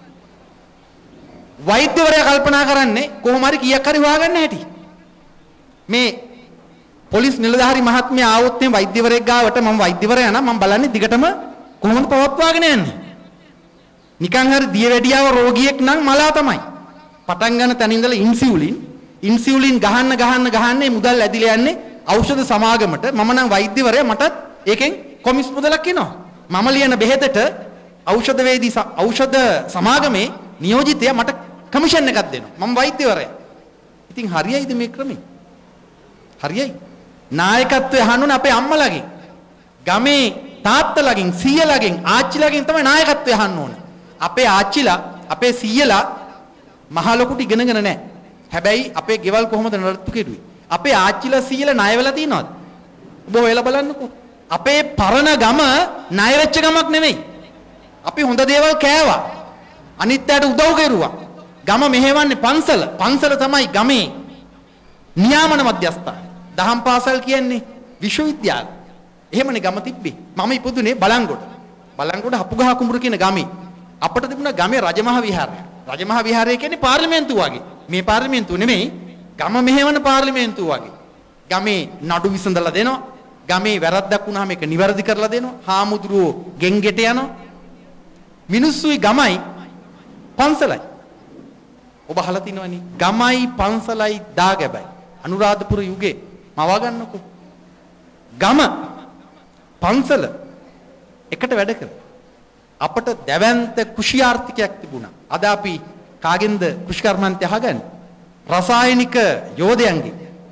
වෛද්‍යවරයා කල්පනා කරන්නේ කොහොම හරි කීයක් හරි හොයාගන්න හැටි. මේ පොලිස් නිලධාරි මහත්මයා ආවොත් මේ වෛද්‍යවරයෙක් ගාවට මම වෛද්‍යවරයා නම් මම බලන්නේ දිගටම කොහොමද පවත්වාගෙන යන්නේ. නිකන් හරි දියවැඩියාව රෝගියෙක් නම් මලා තමයි. පටන් ගන්න තැන ඉඳලා ඉන්සියුලින් ගහන්න මුදල් ඇදිලා යන්නේ ඖෂධ සමාගමට. මම නම් වෛද්‍යවරයා මටත් ඒකෙන් කොමිස් මුදලක් එනවා. මම ලියන බෙහෙතට ඖෂධ සමාගමේ නියෝජිතයා මට කමිෂන් එකක් දෙනවා. මම වෛද්‍යවරයා. ඉතින් හරියයිද මේ ක්‍රමේ? හරියයි. නායකත්වය අහන්න අපේ අම්මලාගෙන්, ගමේ තාත්තලාගෙන්, සීයලාගෙන්, ආච්චිලාගෙන් තමයි නායකත්වය අහන්න ඕන. අපේ ආච්චිලා, අපේ සීයලා මහ ලොකුට ඉගෙනගෙන නැහැ. හැබැයි අපේ ගෙවල් කොහොමද නඩත්තු කෙරුවේ? අපේ ආච්චිලා සීයලා ණය වෙලා තියනවද? ඔබ හොයලා බලන්නකෝ. අපේ පරණ ගම ණය වෙච්ච ගමක් නෙමෙයි. අපි හොඳ දේවල් කෑවා. අනිත්යට උදව් කෙරුවා. ගම මෙහෙවන්නේ පන්සල. පන්සල තමයි ගමේ නියාමන මධ්‍යස්ථාන. දහම් පාසල් කියන්නේ විශ්වවිද්‍යාල. එහෙමනේ ගම තිබ්බේ. මම ඉපදුනේ බලංගොඩ. බලංගොඩ හපුගහ කුඹුර කියන ගමේ. අපිට තිබුණා ගමේ රජමහා විහාරය. රජමහා විහාරය කියන්නේ පාර්ලිමේන්තුව වගේ. මේ පාර්ලිමේන්තුව නෙමෙයි, ගම මෙහෙවන පාර්ලිමේන්තුව වගේ. ගමේ නඩු විසඳලා දෙනවා. ගමේ වැරද්දක් වුණාම ඒක නිවැරදි කරලා දෙනවා. හාමුදුරුවෝ ගෙන්ගෙට යනවා. මිනිස්සුයි ගමයි පන්සලයි. ඔබ අහලා තිනවනේ ගමයි පන්සලයි දාගැබයි. අනුරාධපුර යුගයේ මවා ගන්නකෝ. ගම පන්සල එකට වැඩ කර. අපට දැවැන්ත කෘෂිආර්ථිකයක් තිබුණා. අද අපි කාගෙන්ද කෘෂිකර්මාන්තය අහගන්නේ? රසායනික යෝධයන්ගේ.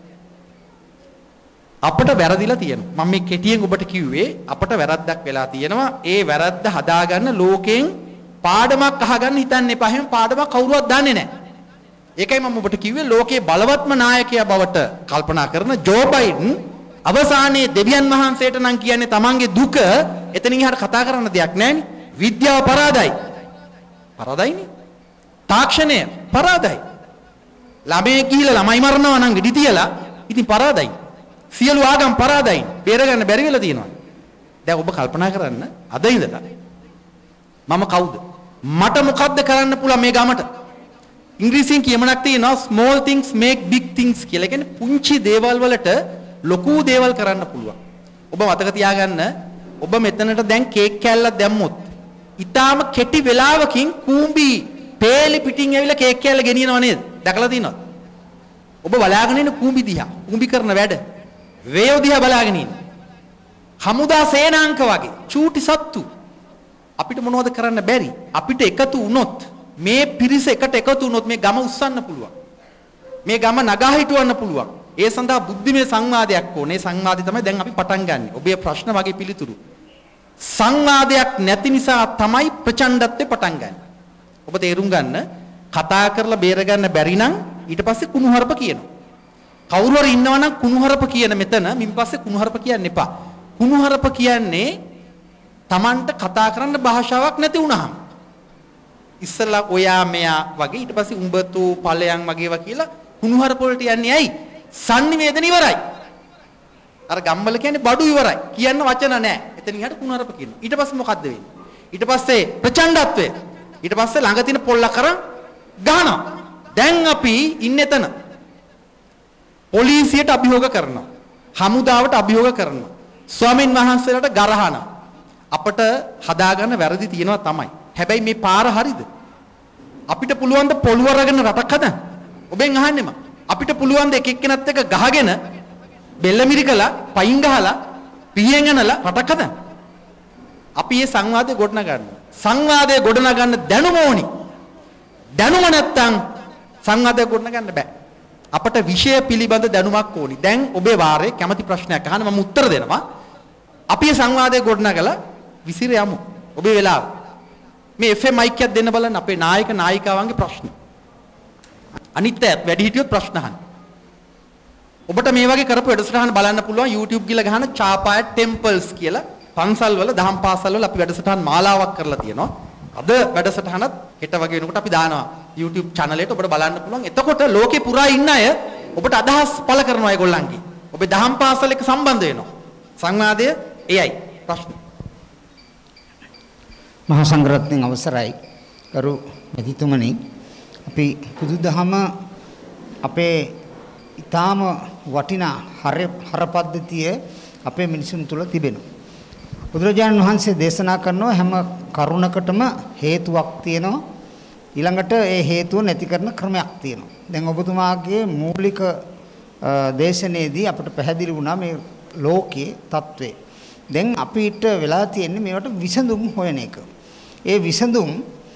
අපට වැරදිලා තියෙනවා. මම මේ කෙටියෙන් ඔබට කිව්වේ අපට වැරද්දක් වෙලා තියෙනවා. ඒ වැරද්ද හදාගන්න ලෝකෙන් පාඩමක් අහගන්න හිතන්න එපා. එහෙම පාඩමක් කවුරුවත් දන්නේ නැහැ. ඒකයි මම ඔබට කිව්වේ ලෝකේ බලවත්ම නායකයා බවට කල්පනා කරන ජෝ බයිඩන් අවසානයේ දෙවියන් වහන්සේට නම් කියන්නේ තමන්ගේ දුක එතනින් එහාට කතා කරන්න දෙයක් නැහැනේ. විද්‍යාව පරාදයි. පරාදයිනේ. තාක්ෂණය පරාදයි. ළමයේ ගිහිල්ලා ළමයි මරනවා නම් ඉදි තියලා ඉතින් පරාදයි. සියලු ආගම් පරාදයි. බේරගන්න බැරි වෙලා තියෙනවා. දැන් ඔබ කල්පනා කරන්න අද ඉඳලා මම කවුද? මට මොකද්ද කරන්න පුළුවන් මේ ගමට? ඉංග්‍රීසියෙන් කියමනක් තියෙනවා small things make big things කියලා. කියන්නේ පුංචි දේවල් වලට ලොකු දේවල් කරන්න පුළුවන්. ඔබ මතක තියාගන්න ඔබ මෙතනට දැන් කේක් කෑල්ලක් දැම්මොත් ඊටාම කෙටි වෙලාවකින් කූඹි පේලි පිටින් ඇවිල්ලා කේක් කෑල්ල ගෙනියනව නේද? දැකලා තියෙනවද? ඔබ බලාගෙන ඉන්න කූඹි දිහා. කූඹි කරන වැඩ. වේයෝ දිහා බලාගෙන ඉන්න. හමුදා සේනාංක වගේ චූටි සත්තු. අපිට මොනවද කරන්න බැරි? අපිට එකතු වුණොත් මේ පිරිස එකට එකතු වුණොත් මේ ගම උස්සන්න පුළුවන්. මේ ගම නගා හිටවන්න පුළුවන්. ඒ සඳහා බුද්ධිමය සංවාදයක් ඕනේ. සංවාදය තමයි දැන් අපි පටන් ගන්නෙ. ඔබේ ප්‍රශ්න වගේ පිළිතුරු. සංවාදයක් නැති නිසා තමයි ප්‍රචණ්ඩත්වය පටන් ගන්නෙ. ඔබ තේරුම් ගන්න කතා කරලා බේර ගන්න බැරි නම් ඊට පස්සේ කුණුහරුප කියනවා. කවුරු හරි ඉන්නවා නම් කුණුහරුප කියන මෙතන මින් පස්සේ කුණුහරුප කියන්න එපා. කුණුහරුප කියන්නේ Tamanට කතා කරන්න භාෂාවක් නැති වුණාම ඉස්සලා ඔයා මෙයා වගේ ඊට පස්සේ උඹතු ඵලයන් වගේවා කියලා කුණුහරුප වලට යන්නේ ඇයි? sannivedana ඉවරයි. අර ගම්වල කියන්නේ බඩු ඉවරයි. කියන්න වචන නැහැ. එතනින් හට කුණුහරුප කියනවා. ඊට පස්සේ මොකද්ද වෙන්නේ? ඊට පස්සේ ප්‍රචණ්ඩත්වය. ඊට පස්සේ ළඟ තියෙන පොල්ල කරන් ගහනවා. දැන් අපි ඉන්නේ එතන. පොලිසියට අභියෝග කරනවා. හමුදාවට අභියෝග කරනවා. ස්වාමින් වහන්සේලාට ගරහනවා. අපට හදාගන්න වැරදි තියෙනවා තමයි. හැබැයි මේ පාර හරිද? අපිට පුළුවන් ද පොළව අරගෙන රටක් හදන්න? ඔබෙන් අහන්නෙම. අපිට පුළුවන් ද එක එක්කෙනත් එක ගහගෙන බෙල්ල මිරිකලා පයින් ගහලා පිහියෙන් යනලා රටක් හදන්න? අපි මේ සංවාදය ගොඩනගන්න. සංවාදය ගොඩනගන්න දැනුම ඕනි. දැනුම නැත්තම් සංවාදය ගොඩනගන්න බෑ. අපට විෂය පිළිබඳ දැනුමක් ඕනි. දැන් ඔබේ වාරේ කැමති ප්‍රශ්නයක් අහන්න මම උත්තර දෙනවා. අපි සංවාදයේ ගොඩනගලා විසිර යමු. ඔබේ වෙලාව. මේ FM mic එකක් දෙන්න බලන්න අපේ නායක නායිකාවන්ගේ ප්‍රශ්න. අනිත් අයත් වැඩි හිටියොත් ප්‍රශ්න අහන්න. ඔබට මේ වගේ කරපු වැඩසටහන බලන්න පුළුවන් YouTube ගිහලා ගහන චාපාය ටෙම්පල්ස් කියලා පන්සල් වල දහම් පාසල් වල අපි වැඩසටහන් මාලාවක් කරලා තියෙනවා. අද වැඩසටහනත් හෙට වගේ වෙනකොට අපි දානවා YouTube channel එකට ඔබට බලන්න පුළුවන්. එතකොට ලෝකේ පුරා ඉන්න අය ඔබට අදහස් පළ කරනවා ඒගොල්ලන්ගේ. ඔබේ දහම් පාසල් එක්ක සම්බන්ධ වෙනවා. සංවාදය එයයි ප්‍රශ්න. මහා සංඝරත්නයන් අවසරයි. කරු මෙතිතුමනි අපි බුදුදහම අපේ ඊටාම වටිනා හර පද්ධතිය අපේ මිනිසුන් තුල තිබෙනවා. බුදුරජාණන් වහන්සේ දේශනා කරනවා හැම කරුණකටම හේතුවක් තියෙනවා. ඊළඟට ඒ හේතුව නැති කරන ක්‍රමයක් තියෙනවා. දැන් ඔබතුමාගේ මූලික දේශනයේදී අපට පැහැදිලි වුණා මේ ලෝකයේ తත්වේ. දැන් අපිට වෙලා තියෙන්නේ මේවට විසඳුම් හොයන එක. ඒ විසඳුම්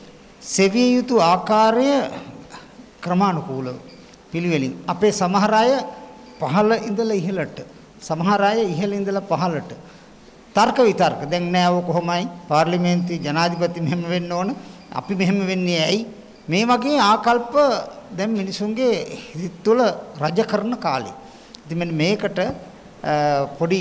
සෙවිය යුතු ආකාරය ක්‍රමානුකූලව පිළිවෙලින් අපේ සමහර අය පහළ ඉඳලා ඉහළට සමහර අය ඉහළ ඉඳලා පහළට තර්ක විතර්ක දැන් නෑව කොහොමයි පාර්ලිමේන්තුවේ ජනාධිපති මෙහෙම වෙන්න ඕන අපි මෙහෙම වෙන්නේ ඇයි මේ වගේ ආකල්ප දැන් මිනිසුන්ගේ හිත තුළ රජ කරන කාලේ ඉතින් මෙන්න මේකට පොඩි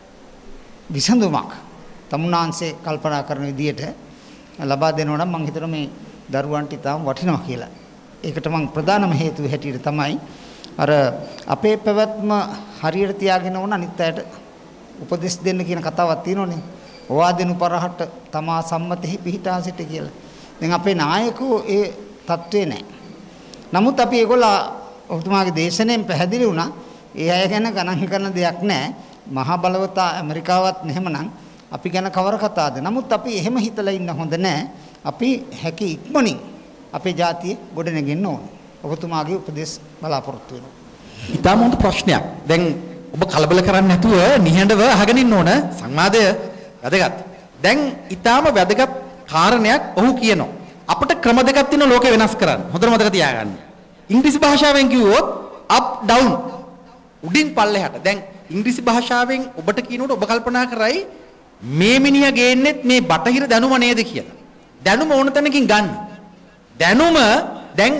විසඳුමක් තමුන්නාන්සේ කල්පනා කරන විදියට ලබා දෙනවා නම් මම හිතනවා මේ දරුවන්ට ඉතාම වටිනවා කියලා. ඒකට මම ප්‍රධානම හේතුව හැටියට තමයි අර අපේ පැවැත්ම හරියට තියාගෙන ඕන අනිත් අයට උපදෙස් දෙන්න කියන කතාවක් තියෙනෝනේ. ඕවාදෙනු පරහට තමා සම්මතෙහි පිහිටා සිට කියලා. දැන් අපේ නායකෝ ඒ තත්ත්වේ නැහැ. නමුත් අපි ඒගොල්ලෝ ඔබතුමාගේ දේශනෙන් පැහැදිලි වුණා ඒ අය ගැන ගණන් කරන දෙයක් නැහැ. මහා බලවතා ඇමරිකාවත් එහෙමනම් අපි ගැන කවර කතාවද? නමුත් අපි එහෙම හිතලා ඉන්න හොඳ නැහැ. අපි හැකි ඉක්මනින් අපේ ජාතිය ගොඩනගෙන්න ඕන. ඔබතුමාගේ උපදෙස් බලාපොරොත්තු වෙනවා. ඊටම හොඳ ප්‍රශ්නයක්. දැන් ඔබ කලබල කරන්නේ නැතුව නිහඬව අහගෙන ඉන්න ඕන. සංවාදය වැදගත්. දැන් ඊටම වැදගත් කාරණයක් ඔහු කියනවා. අපිට ක්‍රම දෙකක් තියෙනවා ලෝකේ වෙනස් කරන්න. හොඳට මතක තියාගන්න. ඉංග්‍රීසි භාෂාවෙන් කිව්වොත් up down උඩින් පල්ලෙහාට. දැන් ඉංග්‍රීසි භාෂාවෙන් ඔබට කියනකොට ඔබ කල්පනා කරයි මේ මිනිහා ගේන්නෙත් මේ බටහිර දැනුම නේද කියලා. දැනුම ඕන තැනකින් ගන්න. දැනුම දැන්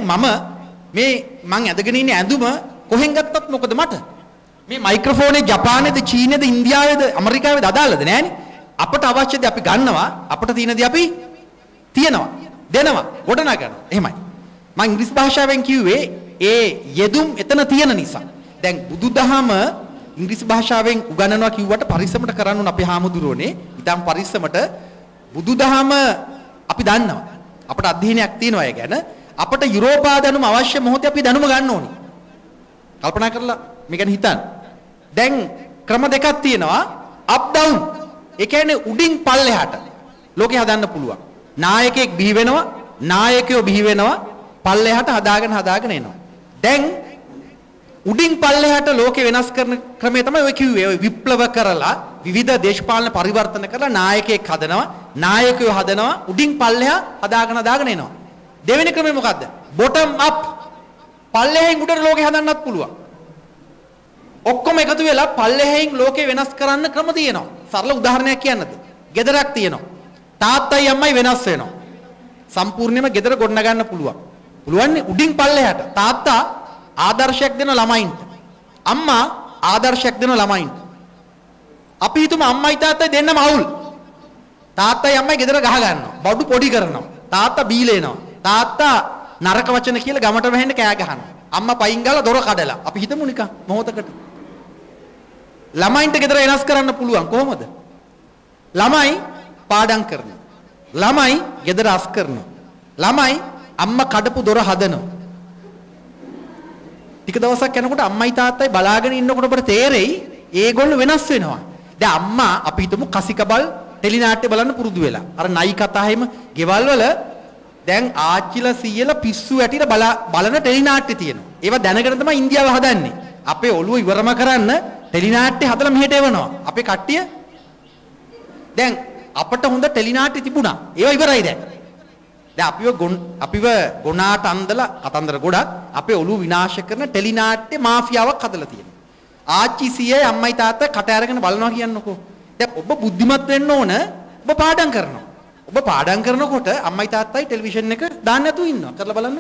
මම ඇදගෙන ඉන්නේ ඇඳුම කොහෙන් ගත්තත් මොකද මට? මේ මයික්‍රොෆෝනේ ජපානයේද චීනයේද ඉන්දියාවේද ඇමරිකාවේද අදාළද නෑනේ. අපට අවශ්‍ය දේ අපි ගන්නවා. අපට තියෙන දේ අපි තියනවා. දෙනවා. ගොඩනගනවා. එහෙමයි. මම ඉංග්‍රීසි භාෂාවෙන් කිව්වේ ඒ යෙදුම් එතන තියෙන නිසා. දැන් බුදුදහම ඉංග්‍රීසි භාෂාවෙන් උගන්වනවා කිව්වට පරිස්සමට කරන්න ඕන අපේ හාමුදුරුවනේ. ඊටම් පරිස්සමට බුදුදහම අපි දන්නවා. අපට අධ්‍යයනයක් තියෙනවා ඒ ගැන. අපට යුරෝපා දැනුම අවශ්‍ය මොහොතේ අපි දැනුම ගන්න ඕනි. කල්පනා කරලා මේ ගැන හිතන්න. දැන් ක්‍රම දෙකක් තියෙනවා up down. ඒ කියන්නේ උඩින් පල්ලෙහාට ලෝකේ හදන්න පුළුවන්. නායකයෙක් බිහි වෙනවා, නායකයෝ බිහි වෙනවා, පල්ලෙහාට හදාගෙන එනවා. දැන් උඩින් පල්ලෙහාට ලෝකේ වෙනස් කරන ක්‍රමය තමයි ඔය කිව්වේ. ඔය විප්ලව කරලා විවිධ දේශපාලන පරිවර්තන කරලා නායකයෙක් හදනවා, නායකයෝ හදනවා, උඩින් පල්ලෙහා හදාගෙන එනවා. දෙවෙනි ක්‍රමය මොකද්ද? bottom up. පල්ලෙහෙන් උඩට ලෝකේ හදන්නත් පුළුවන්. ඔක්කොම එකතු වෙලා පල්ලෙහෙන් ලෝකේ වෙනස් කරන්න ක්‍රම තියෙනවා. සරල උදාහරණයක් කියන්නද? ගෙදරක් තියෙනවා. තාත්තයි අම්මයි වෙනස් වෙනවා. සම්පූර්ණයෙන්ම ගෙදර ගොඩනගන්න පුළුවන්. පුළුවන් උඩින් පල්ලෙහාට. තාත්තා ආදර්ශයක් දෙන ළමයින්ට. අම්මා ආදර්ශයක් දෙන ළමයින්ට. අපි හිතමු අම්මයි තාත්තයි දෙන්නම අවුල්. තාත්තයි අම්මයි ගෙදර ගහ ගන්නවා. බඩු පොඩි කරනවා. තාත්තා බීලේනවා. තාත්තා නරක වචන කියලා ගමට වැහෙන්න කෑ ගහනවා. අම්මා පයින් ගාලා දොර කඩලා. අපි හිතමු නිකන් මොහොතකට. ළමයින්ට ගෙදර වෙනස් කරන්න පුළුවන් කොහොමද? ළමයි පාඩම් කරනවා. ළමයි ගෙදර අස් කරනවා. ළමයි අම්මා කඩපු දොර හදනවා. ටික දවසක් යනකොට අම්මයි තාත්තයි බලාගෙන ඉන්නකොට අපට තේරෙයි ඒගොල්ලෝ වෙනස් වෙනවා. දැන් අම්මා අපි හිතමු කසිකබල් ටෙලිනාට්‍ය බලන්න පුරුදු වෙලා. අර නයි කතා එහෙම ගෙවල් වල දැන් ආච්චිලා සීයලා පිස්සු ඇටිලා බලන ටෙලිනාට්‍ය තියෙනවා. ඒවා දැනගෙන තමයි ඉන්දියාව හදන්නේ. අපේ ඔළුව ඉවරම කරන්න ටෙලිනාට්‍ය හදලා මෙහෙට එවනවා. අපේ කට්ටිය දැන් අපට හොඳ ටෙලිනාට්‍ය තිබුණා. ඒවා ඉවරයි දැන්. දැන් අපිව ගොනාට අන්දලා කතන්දර ගොඩක් අපේ ඔළුව විනාශ කරන ටෙලිනාට්‍ය මාෆියාවක් හදලා තියෙනවා. ආච්චි සීයයි අම්මයි තාත්තා කට අරගෙන බලනවා කියන්නකෝ. දැන් ඔබ බුද්ධිමත් වෙන්න ඕන. ඔබ පාඩම් කරනවා. ඔබ පාඩම් කරනකොට අම්මයි තාත්තයි ටෙලිවිෂන් එක දාන්න නැතුව ඉන්නවා. කරලා බලන්න.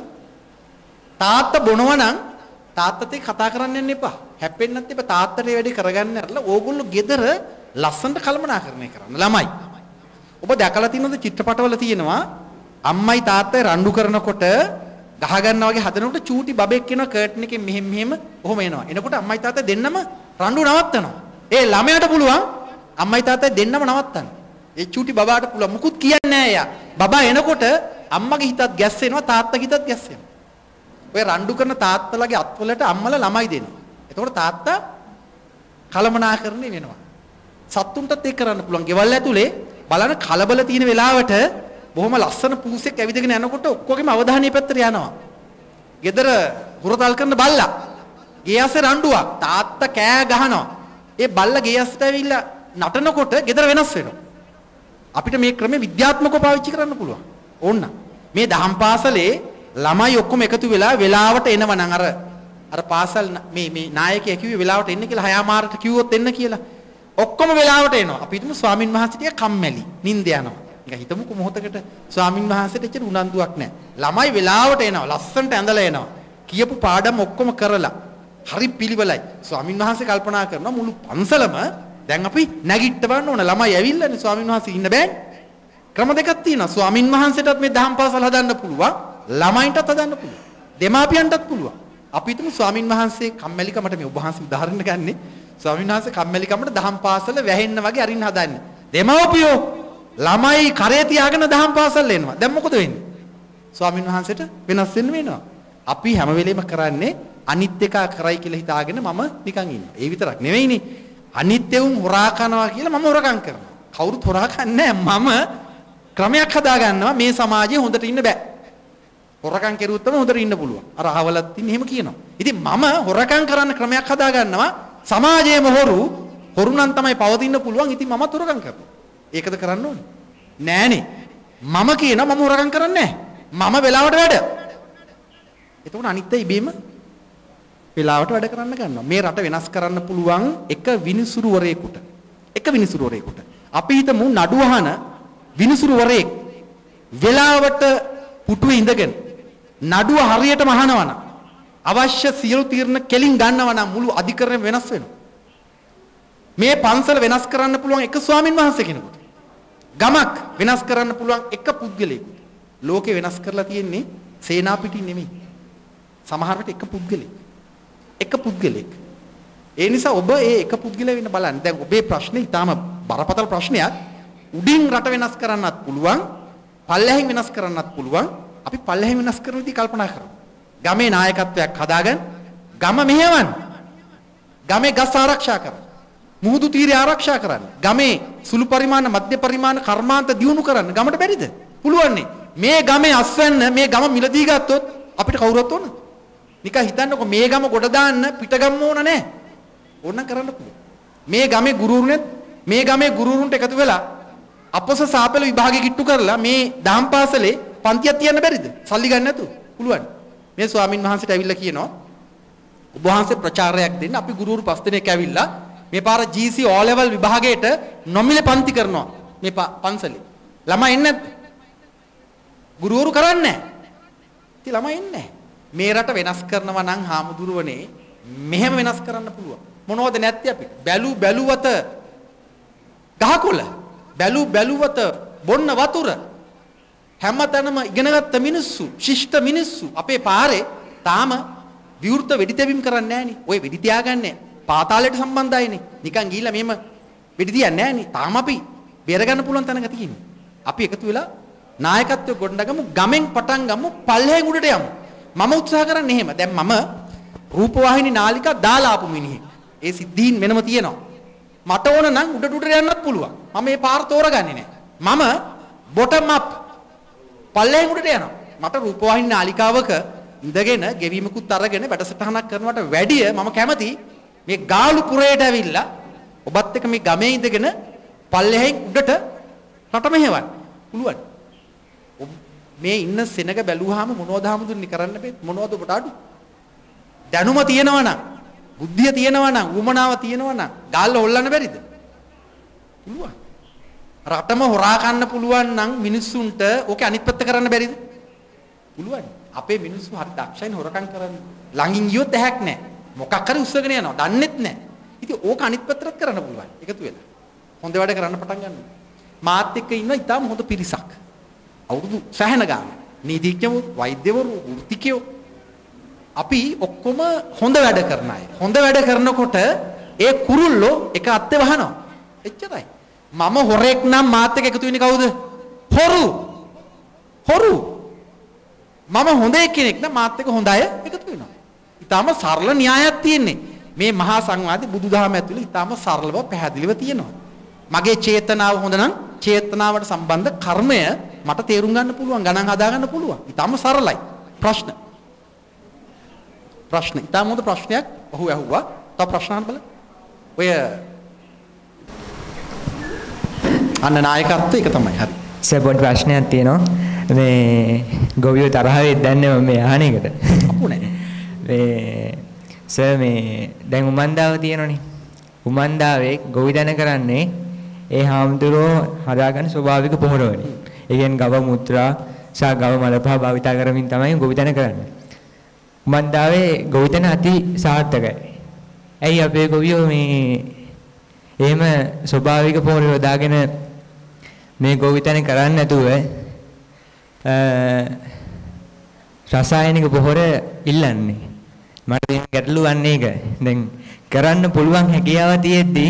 තාත්තා බොනවා නම් තාත්තත් එක්ක කතා කරන්න යන්න එපා. හැප්පෙන්නත් එපා. තාත්තට ඒ වැඩේ කරගන්න ඇරලා ඕගොල්ලෝ ගෙදර ලස්සනට කළමනාකරණය කරන්න. ළමයි. ඔබ දැකලා තියෙනවද චිත්‍රපටවල තියෙනවා අම්මයි තාත්තයි රණ්ඩු කරනකොට ගහ ගන්නවා වගේ හදනකොට චූටි බබෙක් එනවා කර්ටන් එකෙන් මෙහෙම ඔහොම එනවා. එනකොට අම්මයි තාත්තයි දෙන්නම රණ්ඩු නවත්තනවා. ඒ ළමයාට පුළුවන් අම්මයි තාත්තයි දෙන්නම නවත්තන්න. ඒ චූටි බබාට පුළුවන් මුකුත් කියන්නේ නැහැ එයා. බබා එනකොට අම්මගේ හිතත් ගැස්සෙනවා තාත්තගේ හිතත් ගැස්සෙනවා. ඔය රණ්ඩු කරන තාත්තලාගේ අත්වලට අම්මලා ළමයි දෙනවා. එතකොට තාත්තා කලමනාකරණය වෙනවා. සත්තුන්ටත් ඒක කරන්න පුළුවන්. ගෙවල් ඇතුලේ බලන කලබල තියෙන වෙලාවට බොහොම ලස්සන පූසෙක් ඇවිදගෙන යනකොට ඔක්කොගෙම අවධානය පැත්තට යනවා. ගෙදර හුරතල් කරන බල්ලා ගේ ඇස්සේ රණ්ඩුවක් තාත්තා කෑ ගහනවා. ඒ බල්ලා ගේ ඇස්සට ඇවිල්ලා නටනකොට ගෙදර වෙනස් වෙනවා. අපිට මේ ක්‍රමය විද්‍යාත්මකව පාවිච්චි කරන්න පුළුවන්. ඕන්න. මේ දහම් පාසලේ ළමයි ඔක්කොම එකතු වෙලා වෙලාවට එනවා නම් අර පාසල් මේ නායකයා කිව්වේ වෙලාවට එන්න කියලා 6 මාරට කිව්වොත් එන්න කියලා. ඔක්කොම වෙලාවට එනවා. අපි හිතමු ස්වාමින් වහන්සේ ටික කම්මැලි නිින්ද යනවා. නිකන් හිතමුකෝ මොහොතකට ස්වාමින් වහන්සේට එච්චර උනන්දුවක් නැහැ. ළමයි වෙලාවට එනවා. ලස්සනට ඇඳලා එනවා. කියපු පාඩම් ඔක්කොම කරලා හරි පිළිවෙලයි. ස්වාමින් වහන්සේ කල්පනා කරනවා මුළු පන්සලම දැන් අපි නැගිටවන්න ඕන. ළමයි ඇවිල්ලානේ ස්වාමින් වහන්සේ ඉන්න බෑනේ. ක්‍රම දෙකක් තියෙනවා. ස්වාමින් වහන්සේටත් මේ දහම් පාසල් හදන්න පුළුවන්. ළමයින්ටත් හදන්න පුළුවන්. දෙමාපියන්ටත් පුළුවන්. අපි හිතමු ස්වාමින් වහන්සේ කම්මැලිකමට මේ ඔබ වහන්සේ උදාහරණ ගන්නේ. ස්වාමීන් වහන්සේ කම්මැලිකමට දහම් පාසල වැහෙන්න වගේ අරින්න හදන්නේ. දෙමව්පියෝ ළමයි කරේ තියාගෙන දහම් පාසල් එනවා. දැන් මොකද වෙන්නේ? ස්වාමීන් වහන්සේට වෙනස් වෙන්න වෙනවා. අපි හැම වෙලෙම කරන්නේ අනිත් එක කරයි කියලා හිතාගෙන මම නිකන් ඉන්නවා. ඒ විතරක් නෙවෙයිනේ. අනිත් එවුන් හොරා කනවා කියලා මම හොරකම් කරනවා. කවුරුත් හොරා කන්නේ නැහැ. මම ක්‍රමයක් හදා ගන්නවා මේ සමාජයේ හොඳට ඉන්න බෑ. හොරකම් කෙරුවොත් තමයි හොඳට ඉන්න පුළුවන්. අර අහවලත් ඉන්නේ එහෙම කියනවා. ඉතින් මම හොරකම් කරන්න ක්‍රමයක් හදා ගන්නවා. සමාජයේම හොරු නම් තමයි පවතින්න පුළුවන්. ඉතින් මමත් හොරකම් කරනවා. ඒකද කරන්න ඕනේ? නෑනේ. මම කියනවා මම හොරකම් කරන්නේ නෑ. මම වෙලාවට වැඩ. එතකොට අනිත් අය ඉබේම වෙලාවට වැඩ කරන්න ගන්නවා. මේ රට වෙනස් කරන්න පුළුවන් එක විනිසුරුවරයෙකුට. එක විනිසුරුවරයෙකුට. අපි හිතමු නඩු අහන විනිසුරුවරයෙක් වෙලාවට පුටුවේ ඉඳගෙන නඩුව හරියටම අහනවා නම් අවශ්‍ය සියලු තීරණ කෙලින් ගන්නවා නම් මුළු අධිකරණය වෙනස් වෙනවා. මේ පන්සල වෙනස් කරන්න පුළුවන් එක ස්වාමින් වහන්සේ කෙනෙකුට. ගමක් වෙනස් කරන්න පුළුවන් එක පුද්ගලයෙකුට. ලෝකේ වෙනස් කරලා තියෙන්නේ සේනා පිටින් නෙමෙයි. සමහර විට එක පුද්ගලෙක්. එක පුද්ගලෙක්. ඒ නිසා ඔබ ඒ එක පුද්ගලයා වෙන්න බලන්න. දැන් ඔබේ ප්‍රශ්නේ ඊටාම බරපතල ප්‍රශ්නයක්. උඩින් රට වෙනස් කරන්නත් පුළුවන්, පල්ලෙහින් වෙනස් කරන්නත් පුළුවන්. අපි පල්ලෙහින් වෙනස් කරන විදිහ කල්පනා කරමු. ගමේ නායකත්වයක් හදාගන්න, ගම මෙහෙවන්න. ගමේ ගස් ආරක්ෂා කරන්න. මුහුදු තීරය ආරක්ෂා කරන්න. ගමේ සුළු පරිමාණ, මධ්‍ය පරිමාණ කර්මාන්ත දියුණු කරන්න. ගමට බැරිද? පුළුවන් නේ. මේ ගමේ අස්වැන්න මේ ගම මිලදී ගත්තොත් අපිට කවුරුත් ඕනද? නිකන් හිතන්නකො මේ ගම ගොඩ දාන්න පිටගම ඕන නැහැ. ඕනනම් කරන්න පුළුවන්. මේ ගමේ ගුරුවරුනේ මේ ගමේ ගුරුවරුන්ට එකතු වෙලා අපොස සාපල විභාගෙ කිට්ටු කරලා මේ දහම් පාසලේ පන්තියක් තියන්න බැරිද? සල්ලි ගන්න නැතුව. පුළුවන්. මේ ස්වාමින් වහන්සේට ඇවිල්ලා කියනවා ඔබ වහන්සේ ප්‍රචාරයක් දෙන්න. අපි ගුරුවරු 5 දෙනෙක් ඇවිල්ලා මේ පාර GC O level විභාගයට නොමිලේ පන්ති කරනවා. මේ පන්සලේ. ළමයි එන්නේ නැද්ද? ගුරුවරු කරන්නේ නැහැ. ඉතින් ළමයි එන්නේ නැහැ. මේ රට වෙනස් කරනවා නම් හාමුදුරුවනේ මෙහෙම වෙනස් කරන්න පුළුවන්. මොනවද නැත්තේ අපිට? බැලුවත ගහකොළ, බැලුවත බොන්න වතුර, හැමතැනම ඉගෙනගත්ත මිනිස්සු, ශිෂ්ට මිනිස්සු අපේ පාරේ තාම විවෘත වෙඩි තැබීම් කරන්නේ නැහනේ. ඔය වෙඩි තියාගන්නේ පාතාලයට සම්බන්ධයිනේ. නිකන් ගිහිල්ලා මෙහෙම වෙඩි තියන්නේ නැහනේ. තාම අපි බේරගන්න පුළුවන් තැනක තියෙන්නේ. අපි එකතු වෙලා නායකත්වය ගොඩනගමු, ගමෙන් පටන් ගමු, පල්ලෙහෙන් උඩට යමු. මම උත්සාහ කරන්නේ එහෙම. දැන් මම රූපවාහිනී නාලිකා දාලා ආපු මිනිහෙක්. ඒ සිද්ධීන් වෙනම තියෙනවා. මට ඕන නම් උඩට යන්නත් පුළුවන්. මම මේ පාර තෝරගන්නේ නැහැ. මම බොටම් අප් පල්ලෙහෙන් උඩට යනවා. මට රූපවාහිනී නාලිකාවක ඉඳගෙන ගෙවීමකුත් අරගෙන වැඩසටහනක් කරනවට වැඩිය මම කැමති මේ ගාලු පුරේට ඇවිල්ලා ඔබත් එක්ක මේ ගමේ ඉඳගෙන පල්ලෙහෙන් උඩට රට මෙහෙවන්න. පුළුවන්. මේ ඉන්න සෙනග බැලුවාම මොනවද හමුදුන්නේ කරන්න බෑ මොනවද ඔබට අඩු දැනුම තියෙනවා නම් බුද්ධිය තියෙනවා නම් උමනාව තියෙනවා නම් ගාල්ල හොල්ලන්න බැරිද පුළුවන් රටම හොරා ගන්න පුළුවන් නම් මිනිස්සුන්ට ඕකේ අනිත් පැත්ත කරන්න බැරිද පුළුවන් අපේ මිනිස්සු හරි දක්ෂයින් හොරකම් කරන්න ළඟින් ගියොත් ඇහැක් නැහැ මොකක් හරි උස්සගෙන යනවා දන්නෙත් නැහැ ඉතින් ඕක අනිත් පැත්තට කරන්න පුළුවන් එකතු වෙලා හොඳ වැඩ කරන්න පටන් ගන්නවා මාත් එක්ක ඉන්න ඉතාලම හොඳ පිරිසක් අවුරුදු සැහැණ ගාන නීතිඥවරු වෛද්‍යවරු වෘත්තිකයෝ අපි ඔක්කොම හොඳ වැඩ කරන අය හොඳ වැඩ කරනකොට ඒ කුරුල්ලෝ එක අත්තේ වහනවා එච්චරයි මම හොරෙක් නම් මාත් එක්ක එකතු වෙන්නේ කවුද හොරු මම හොඳ කෙනෙක් නම් මාත් එක්ක හොඳ අය එකතු වෙනවා ඊටාම සරල න්‍යායක් තියෙන්නේ මේ මහා සංවාදේ බුදුදහම ඇතුළේ ඊටාම සරලව පැහැදිලිව තියෙනවා මගේ චේතනාව හොඳ නම් චේතනාවට සම්බන්ධ කර්මය මට තේරුම් ගන්න පුළුවන් ගණන් හදා ගන්න පුළුවන් ඊටාම සරලයි ප්‍රශ්න ඊටාම හොඳ ප්‍රශ්නයක් ඔහු ඇහුවා තව ප්‍රශ්න අහන්න බලන්න ඔය අන්න නායකත්වය එක තමයි හරි සර් පොඩි ප්‍රශ්නයක් තියෙනවා මේ ගොවියෝ තරහ වෙද්දී දැන්නේ මම මේ අහන එකට අපු නෑ මේ සර් මේ දැන් උමන්දාව තියෙනනේ උමන්දාවේ ගොවිතැන කරන්නේ ඒ හාමුදුරුවෝ හදාගන්න ස්වභාවික පොහොරවලින්. ඒ කියන්නේ ගව මුත්‍රා සහ ගව මලපහ භාවිතා කරමින් තමයි ගොවිතැන කරන්නේ. උමන්දාවේ ගොවිතැන අති සාර්ථකයි. ඇයි අපේ ගොවියෝ මේ එහෙම ස්වභාවික පොහොර යොදාගෙන මේ ගොවිතැන කරන්නේ නැතුව රසායනික පොහොර ඉල්ලන්නේ. මට තියෙන ගැටලුව අන්නේ ඒක. දැන් කරන්න පුළුවන් හැකියාව තියෙද්දි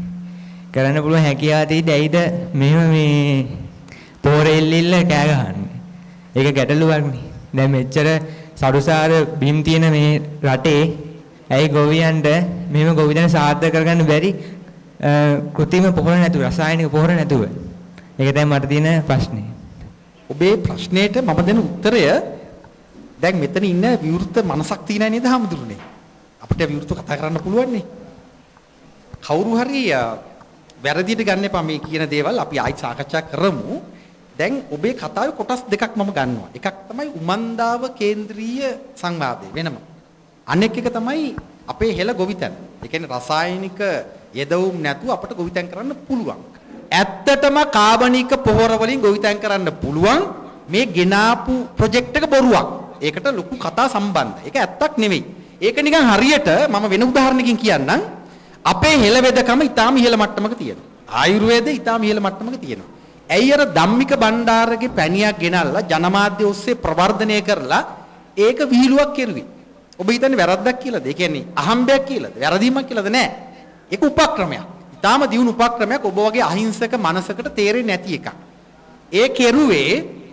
ඇයිද මෙහෙම මේ පොහොර ඉල්ල කෑ ගහන්නේ. ඒක ගැටලුවක් නේ. දැන් මෙච්චර සරුසාර බිම් තියෙන මේ රටේ ඇයි ගොවියන්ට මෙහෙම ගොවිතැන සාර්ථක කරගන්න බැරි කෘත්‍රිම පොහොර නැතුව රසායනික පොහොර නැතුව. ඒක තමයි මට තියෙන ප්‍රශ්නේ. ඔබේ ප්‍රශ්නෙට මම දෙන උත්තරය දැන් මෙතන ඉන්න විවෘත මනසක් තියෙනා නේද හමුදුරනේ? අපිට විවෘතව කතා කරන්න පුළුවන් නේ. කවුරු හරි වැරදියට ගන්න එපා මේ කියන දේවල් අපි ආයි සාකච්ඡා කරමු. දැන් ඔබේ කතාවේ කොටස් දෙකක් මම ගන්නවා. එකක් තමයි උමන්දාව කේන්ද්‍රීය සංවාදය වෙනම. අනෙක් එක තමයි අපේ හෙළ ගොවිතැන. ඒ කියන්නේ රසායනික යෙදවුම් නැතුව අපිට ගොවිතැන් කරන්න පුළුවන්. ඇත්තටම කාබනික පොහොර වලින් ගොවිතැන් කරන්න පුළුවන්. මේ ගෙනාපු ප්‍රොජෙක්ට් එක බොරුවක්. ඒකට ලොකු කතා සම්බන්ධ. ඒක ඇත්තක් නෙවෙයි. ඒක නිකන් හරියට මම වෙන උදාහරණකින් කියන්නම්. අපේ හෙළ වෙදකම ඊටාම ඉහළ මට්ටමක තියෙනවා. ආයුර්වේද ඊටාම ඉහළ මට්ටමක තියෙනවා. ඇයි අර ධම්මික බණ්ඩාරගේ පැණියක් ගෙනල්ලා ජනමාධ්‍ය ඔස්සේ ප්‍රවර්ධනය කරලා ඒක විහිළුවක් කෙරුවේ. ඔබ හිතන්නේ වැරද්දක් කියලාද? ඒ කියන්නේ අහම්බයක් කියලාද? වැරදීමක් කියලාද? නෑ. ඒක උපක්‍රමයක්. ඊටාම දියුණු උපක්‍රමයක් ඔබ වගේ අහිංසක මනසකට තේරෙන්නේ නැති එකක්. ඒ කෙරුවේ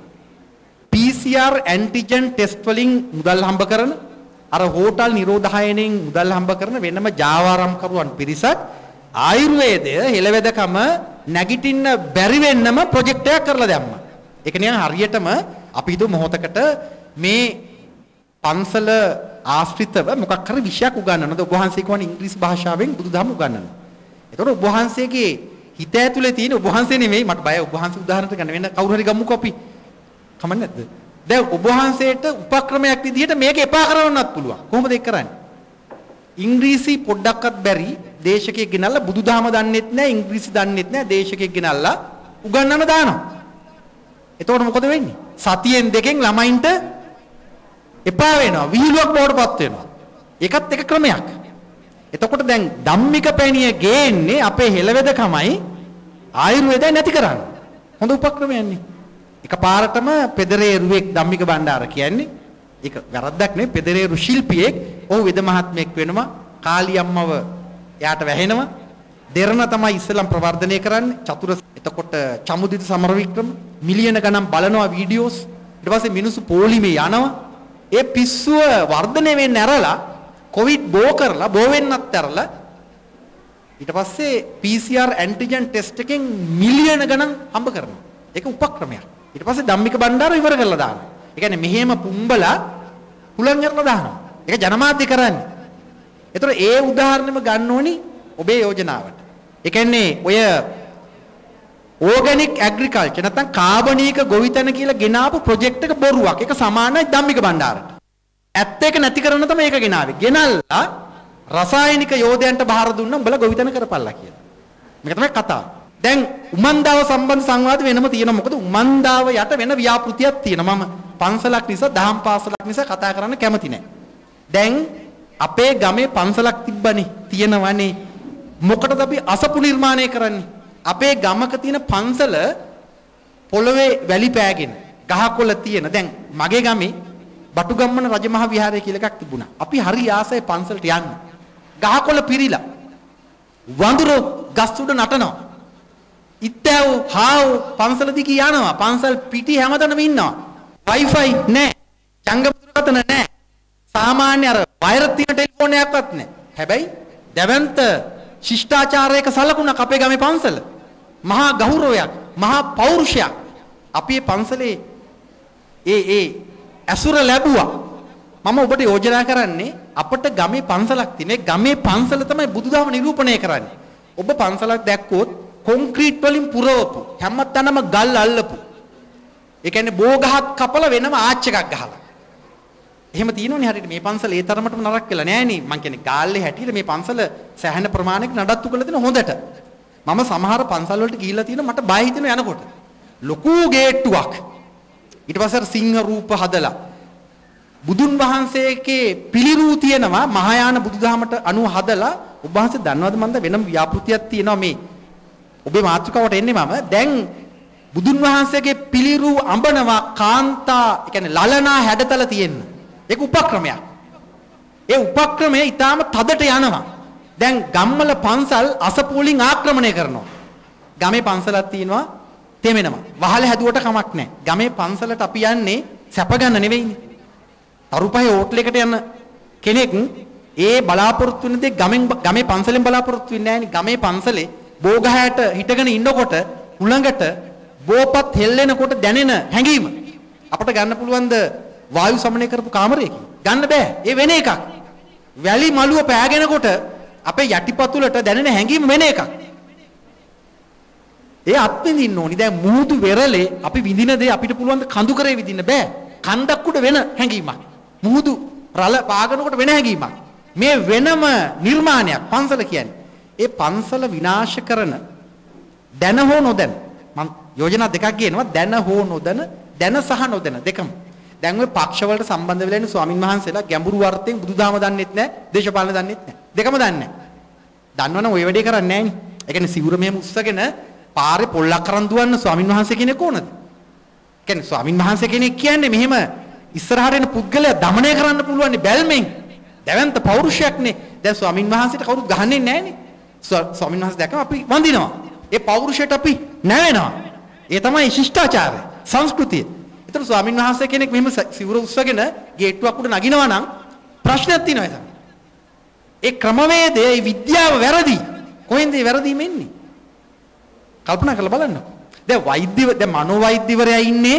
PCR ඇන්ටිජන් ටෙස්ට් වලින් මුදල් හම්බ කරන අර හෝටල් නිරෝධායනෙන් මුදල් හම්බ කරන වෙනම ජාවාරම්කරුවන් පිරිසක් ආයුර්වේදය හෙළවෙදකම නැගිටින්න බැරි වෙන්නම ප්‍රොජෙක්ට් එකක් කරලා දැම්මා. ඒක නිකන් හරියටම අපි හිතුව මොහොතකට මේ පන්සල ආශ්‍රිතව මොකක් හරි විෂයක් උගන්වනවද ඔබ වහන්සේ කියවන ඉංග්‍රීසි භාෂාවෙන් බුදුදහම උගන්වනවා. ඒතකොට ඔබ වහන්සේගේ හිත ඇතුලේ තියෙන ඔබ වහන්සේ නෙමෙයි මට බය ඔබ වහන්සේ උදාහරණයක් ගන්න වෙන කවුරු හරි ගමුකෝ අපි. කමන්නේ නැද්ද? දැන් ඔබ වහන්සේට උපක්‍රමයක් විදිහට මේක එපා කරවන්නත් පුළුවන්. කොහොමද ඒක කරන්නේ? ඉංග්‍රීසි පොඩ්ඩක්වත් බැරි දේශකයෙක් ගෙනල්ලා බුදුදහම දන්නෙත් නැහැ ඉංග්‍රීසි දන්නෙත් නැහැ දේශකයෙක් ගෙනල්ලා උගන්වන්න දානවා. එතකොට මොකද වෙන්නේ? සතියෙන් දෙකෙන් ළමයින්ට එපා වෙනවා. විහිළුවක් බවටපත් වෙනවා. ඒකත් එක ක්‍රමයක්. එතකොට දැන් ධම්මික පැණිය ගේන්නේ අපේ හෙළවෙදකමයි ආයුර්වේදය නැති කරන්නේ. හොඳ උපක්‍රමයක් නේ. එකපාරටම පෙදරේරුවෙක් ධම්මික බණ්ඩාර කියන්නේ ඒක වැරද්දක් නෙවෙයි පෙදරේරු ශිල්පියෙක් ඔහු වෙද මහත්මයෙක් වෙනවා කාලියම්මව එයාට වැහෙනවා දෙරණ තමයි ඉස්සෙල්ලම් ප්‍රවර්ධනය කරන්නේ චතුර එතකොට චමුදිත සමරවික්‍රම මිලියන ගණන් බලනවා වීඩියෝස් ඊට පස්සේ මිනිස්සු පොලිමේ යනවා ඒ පිස්සුව වර්ධනය වෙන්න ඇරලා කොවිඩ් බෝ කරලා බෝ වෙන්නත් ඇරලා ඊට පස්සේ PCR ඇන්ටිජන් ටෙස්ට් එකෙන් මිලියන ගණන් හම්බ කරනවා ඒක උපක්‍රමයක් ඊට පස්සේ ධම්මික බණ්ඩාර ඉවර කරලා දානවා. ඒ කියන්නේ මෙහෙම පුම්බලා හුලං කරලා දානවා. ඒක ජනමාධ්‍ය කරන්නේ. ඒතර ඒ උදාහරණෙම ගන්න ඕනි ඔබේ යෝජනාවට. ඒ කියන්නේ ඔය ඕගැනික් ඇග්‍රිකල්චර් නැත්නම් කාබනීක ගොවිතැන කියලා ගෙනාපු ප්‍රොජෙක්ට් එක බොරුවක්. ඒක සමානයි ධම්මික බණ්ඩාරට. ඇත්ත එක නැති කරන තමයි ඒක ගෙනාවේ. ගෙනල්ලා රසායනික යෝධයන්ට බාර දුන්නා උඹලා ගොවිතැන කරපල්ලා කියලා. මේක තමයි කතාව. දැන් උමන්දාව සම්බන්ධ සංවාද වෙනම තියෙනවා. මොකද උමන්දාව යට වෙන ව්‍යාපෘතියක් තියෙනවා. මම පන්සලක් නිසා දහම් පාසලක් නිසා කතා කරන්න කැමති නැහැ. දැන් අපේ ගමේ පන්සලක් තිබ්බනේ තියෙනවනේ. මොකටද අපි අසපු නිර්මාණය කරන්නේ? අපේ ගමක තියෙන පන්සල පොළවේ වැලි පෑගෙන ගහකොළ තියෙන. දැන් මගේ ගමේ බටුගම්මන රජමහා විහාරය කියලා එකක් තිබුණා. අපි හරි ආසයි පන්සලට යන්න. ගහකොළ පිරීලා වඳුරු ගස් උඩ නටනවා. ඉත්තෑව හාව පන්සල දිගේ යනවා. පන්සල් පිටි හැමතැනම ඉන්නවා. Wi-Fi නැහැ. ජංගම දුරකථන නැහැ. සාමාන්‍ය අර වයර් තියෙන ටෙලිෆෝන් එකක්වත් නැහැ. හැබැයි දැවැන්ත ශිෂ්ටාචාරයක සලකුණක් අපේ ගමේ පන්සල. මහා ගෞරවයක්, මහා පෞරුෂයක්. අපි මේ පන්සලේ ඒ ඇසුර ලැබුවා. මම ඔබට යෝජනා කරන්නේ අපට ගමේ පන්සලක් තියෙන. ගමේ පන්සල තමයි බුදුදහම නිරූපණය කරන්නේ. ඔබ පන්සලක් දැක්කොත් කොන්ක්‍රීට් වලින් පුරවපු, හැමතැනම ගල් අල්ලපු. ඒ කියන්නේ බෝගහක් කපලා වෙනම ආච් එකක් ගහලා. එහෙම තියෙනවනේ හරියට මේ පන්සල ඒ තරමටම නරක වෙලා නෑ නේ. මං කියන්නේ ගාල්ලේ හැටියට මේ පන්සල සෑහෙන ප්‍රමාණයක නඩත්තු කරලා තියෙන හොඳට. මම සමහර පන්සල් වලට ගිහිල්ලා තියෙනවා මට බය හිතෙනවා යනකොට. ලොකු ගේට්ටුවක්. ඊට පස්සේ සිංහ රූප හදලා බුදුන් වහන්සේගේ පිළිරූ තියෙනවා මහායාන බුදුදහමට අනුව හදලා. ඔබ වහන්සේ දන්නවද මන්ද වෙනම ව්‍යාපෘතියක් තියෙනවා මේ ඔබේ මාතෘකාවට එන්නේ මම. දැන් බුදුන් වහන්සේගේ පිළිරූ අඹනවා කාන්තා, ඒ කියන්නේ ලලනා හැඩතල තියෙන. ඒක උපක්‍රමයක්. ඒ උපක්‍රමය ඊටාම තදට යනවා. දැන් ගම්වල පන්සල් අසපුලින් ආක්‍රමණය කරනවා. ගමේ පන්සලක් තියෙනවා තෙමෙනවා. වහල හැදුවට කමක් නැහැ. ගමේ පන්සලට අපි යන්නේ සැප ගන්න නෙවෙයිනේ. තරුපහේ හෝටලයකට යන කෙනෙක් ඒ බලාපොරොත්තු වෙන දේ ගමේ පන්සලෙන් බලාපොරොත්තු වෙන්නේ නැහැනේ. ගමේ පන්සලේ බෝගහයට හිටගෙන ඉන්නකොට උලඟට බෝපත් හෙල්ලෙනකොට දැනෙන හැඟීම අපට ගන්න පුළුවන්ද වායු සමනය කරපු කාමරයකින්? ගන්න බෑ. ඒ වෙන එකක්. වැලි මළුව පෑගෙනකොට අපේ යටිපතුලට දැනෙන හැඟීම වෙන එකක්. ඒ අත්විඳින්න ඕනි. දැන් මුහුදු වෙරළේ අපි විඳින දේ අපිට පුළුවන් කඳු කරේ විඳින්න බෑ. කන්දක් උඩ වෙන හැඟීමක්. මුහුදු රළ පාගනකොට වෙන හැඟීමක්. මේ වෙනම නිර්මාණයක් පන්සල කියන්නේ. ඒ පන්සල විනාශ කරන දැන හෝ නොදැන මම යෝජනා දෙකක් ගේනවා. දැන හෝ නොදැන, දැන සහ නොදැන දෙකම. දැන් ওই පක්ෂ වලට සම්බන්ධ වෙලා ඉන්න ස්වාමින් වහන්සේලා ගැඹුරු අර්ථයෙන් බුදුදහම දන්නෙත් නැහැ, දේශපාලන දන්නෙත් නැහැ. දෙකම දන්නේ නැහැ. දන්නවනම් ওই වැඩේ කරන්නේ නැහැ නේ. ඒ කියන්නේ සිවුර මෙහෙම උස්සගෙන පාරේ පොල්ලක් කරන් දුවන්න ස්වාමින් වහන්සේ කෙනෙක් ඕනද? කියන්නේ ස්වාමින් වහන්සේ කෙනෙක් කියන්නේ මෙහෙම ඉස්සරහට එන පුද්ගලයා দমনය කරන්න පුළුවන් බැල්මෙන්. දැවැන්ත පෞරුෂයක්නේ. දැන් ස්වාමින් වහන්සේට කවුරුත් ගහන්නේ නැහනේ. ස්වාමින් වහන්සේ දැක්කම අපි වඳිනවා. ඒ පෞරුෂයට අපි නැවෙනවා. ඒ තමයි ශිෂ්ටාචාරය, සංස්කෘතිය. ඒතර ස්වාමින් වහන්සේ කෙනෙක් මෙහෙම සිවුර උස්සගෙන ගේට්ටුවක් උඩ නගිනවා නම් ප්‍රශ්නයක් තියෙනවා එතන. ඒ ක්‍රමවේදය, ඒ විද්‍යාව වැරදි. කොහෙන්ද මේ වැරදීම එන්නේ? කල්පනා කරලා බලන්නකෝ. දැන් මනෝවෛද්‍යවරයා ඉන්නේ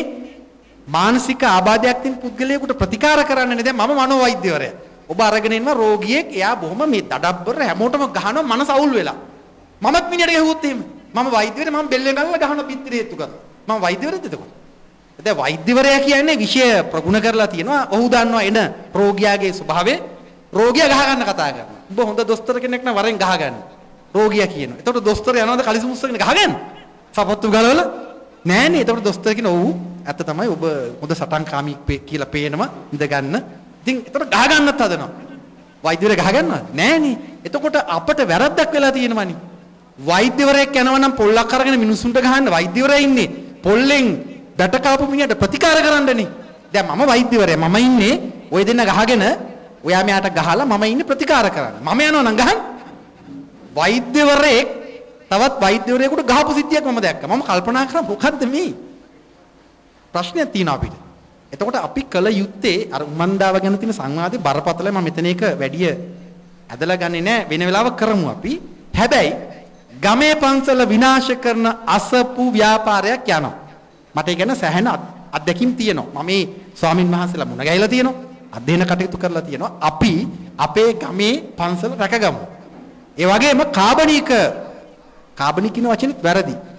මානසික ආබාධයක් තියෙන පුද්ගලයෙකුට ප්‍රතිකාර කරන්නනේ. දැන් මම මනෝවෛද්‍යවරයා. ඔබ අරගෙන ඉන්න රෝගියෙක් එයා බොහොම මේ දඩබ්බර හැමෝටම ගහනවා මනස අවුල් වෙලා. මමත් මිනිහට ගහුවොත් එහෙම. මම වෛද්‍යවරයා මම බෙල්ලෙන් ගල්ලා ගහන පිටිරේ හේතු කරලා. මම වෛද්‍යවරයෙක්ද එතකොට? දැන් වෛද්‍යවරයා කියන්නේ විෂය ප්‍රගුණ කරලා තියෙනවා. ඔහු දන්නවා එන රෝගියාගේ ස්වභාවය. රෝගියා ගහ ගන්න කතා කරනවා. ඔබ හොඳ දොස්තර කෙනෙක් නම් වරෙන් ගහ ගන්න. රෝගියා කියනවා. එතකොට දොස්තර යනවාද කලිසුමුස්සගෙන ගහගෙන? සපත්තු ගලවලා නෑනේ. එතකොට දොස්තර කියන ඔව් ඇත්ත තමයි ඔබ හොඳ සටන්කාමී කියලා පේනවා ඉඳ ගන්න. ඉතින් එතකොට ගහ ගන්නත් හදනවා. වෛද්‍යවරයා ගහ ගන්නවද? නෑනේ. එතකොට අපට වැරද්දක් වෙලා තියෙනවනේ. වෛද්‍යවරයෙක් යනවා නම් පොල්ලක් අරගෙන මිනිසුන්ට ගහන්න වෛද්‍යවරයා ඉන්නේ පොල්ලෙන් බැට කාපු මිනිහට ප්‍රතිකාර කරන්නනේ. දැන් මම වෛද්‍යවරයා. මම ඉන්නේ ওই දෙන්න ගහගෙන ඔයා මෙයාට ගහලා මම ඉන්නේ ප්‍රතිකාර කරන්න. මම යනවා නම් ගහන්න. වෛද්‍යවරයෙක් තවත් වෛද්‍යවරයෙකුට ගහපු සිද්ධියක් මම දැක්කා. මම කල්පනා කරා මොකද්ද මේ? ප්‍රශ්නයක් තියෙනවා අපිට. එතකොට අපි කල යුත්තේ අර උමන්දාව ගැන තියෙන සංවාදේ බරපතලයි. මම මෙතන එක වැඩි ඇදලා ගන්නේ නැහැ. වෙන වෙලාවක කරමු අපි. හැබැයි ගමේ පන්සල විනාශ කරන අසපු ව්‍යාපාරයක් යනවා. මට ඒ ගැන සැහැණ අත්දැකීම් තියෙනවා. මම මේ ස්වාමින් වහන්සේලා මුණ ගැහිලා තියෙනවා. අධ්‍යයන කටයුතු කරලා තියෙනවා. අපි අපේ ගමේ පන්සල රැකගමු. ඒ වගේම කාබනික කියන වචනේත් වැරදි.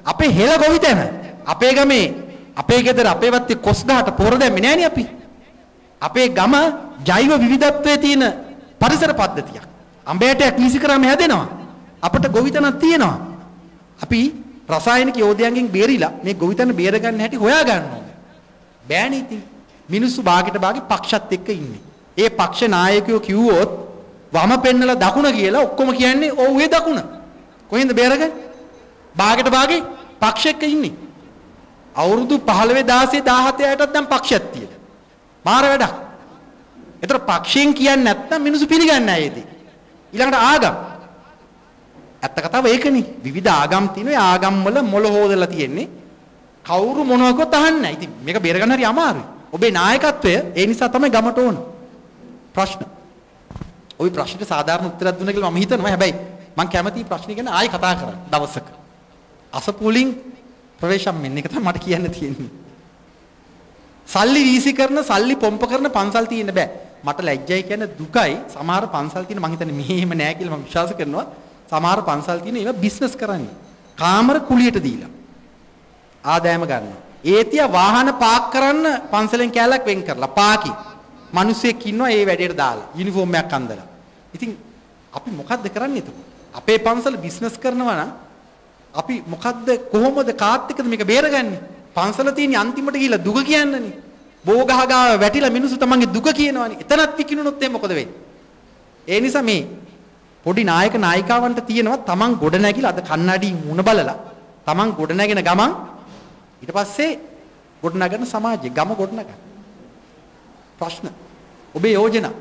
අපේ හෙළ ගොවිතැන අපේ ගමේ අපේ ගෙදර අපේ වත්තේ කොස් ගහට පොර දැම්මේ නෑනේ අපි. අපේ ගම ජෛව විවිධත්වයේ තියෙන පරිසර පද්ධතියක්. අඹයටයක් වීසි කරාම හැදෙනවා. අපිට ගොවිතැනක් තියෙනවා. අපි රසායනික යෝධයන්ගෙන් බේරිලා මේ ගොවිතැන බේර ගන්න හැටි හොයා ගන්න ඕනේ. බෑනේ ඉතින්. මිනිස්සු භාගයට භාගේ පක්ෂත් එක්ක ඉන්නේ. ඒ පක්ෂ නායකයෝ කිව්වොත් වම පෙන්නලා දකුණ කියලා ඔක්කොම කියන්නේ ඔව් ඒ දකුණ. කොහෙන්ද බේරගන්නේ? භාගයට භාගේ පක්ෂ එක්ක ඉන්නේ. අවුරුදු 15 16 17 යටත් දැන් පක්ෂයක් තියෙනවා. මාර වැඩක්. ඒතර පක්ෂයෙන් කියන්නේ නැත්නම් මිනිස්සු පිළිගන්නේ නැහැ ඒදී. ඊළඟට ආගම්. ඇත්ත කතාව ඒකනේ. විවිධ ආගම් තියෙනවා. ඒ ආගම් වල මොළ හොදලා තියෙන්නේ. කවුරු මොනවකවත් අහන්නේ නැහැ. ඉතින් මේක බේර ගන්න හරි අමාරුයි. ඔබේ නායකත්වය ඒ නිසා තමයි ගමට ඕන. ප්‍රශ්න. ওই ප්‍රශ්නෙට සාධාරණ උත්තරයක් දුන්න කියලා මම හිතනවා. හැබැයි මම කැමති ප්‍රශ්න ගැන ආයෙ කතා කරන්න දවසක. අසපුලින් ප්‍රවේශම් මෙන්න එක තමයි මට කියන්න තියෙන්නේ. සල්ලි වීසි කරන සල්ලි පොම්ප කරන පන්සල් තියෙන්න බෑ. මට ලැජ්ජයි කියන දුකයි. සමහර පන්සල් තියෙන මම හිතන්නේ මෙහෙම නෑ කියලා මම විශ්වාස කරනවා. සමහර පන්සල් තියෙන ඒවා බිස්නස් කරන්නේ. කාමර කුලියට දීලා. ආදායම ගන්නවා. ඒතිය වාහන පාක් කරන්න පන්සලෙන් කැලක් වෙන් කරලා පාකි. මිනිස්සෙක් ඉන්නවා ඒ වැඩේට දාලා යුනිෆෝම් එකක් අඳලා. ඉතින් අපි මොකද්ද කරන්නේ එතකොට? අපේ පන්සල බිස්නස් කරනවා නම් අපි මොකද්ද කොහොමද කාත් එක්කද මේක බේරගන්නේ? පන්සල තියෙන අන්තිමට ගිහිල්ලා දුක කියන්නනේ. බෝ ගහ ගාව වැටිලා මිනිස්සු තමන්ගේ දුක කියනවනේ. එතනත් විකිනුනොත් එහෙනම් මොකද වෙන්නේ? ඒ නිසා මේ පොඩි නායක නායිකාවන්ට තියෙනවා තමන් ගොඩ නැගිලා අද කන්නඩි මුණ බලලා තමන් ගොඩ නැගෙන ගමන් ඊට පස්සේ ගොඩ නගන සමාජය ගම ගොඩ නගන. ප්‍රශ්න ඔබේ යෝජනා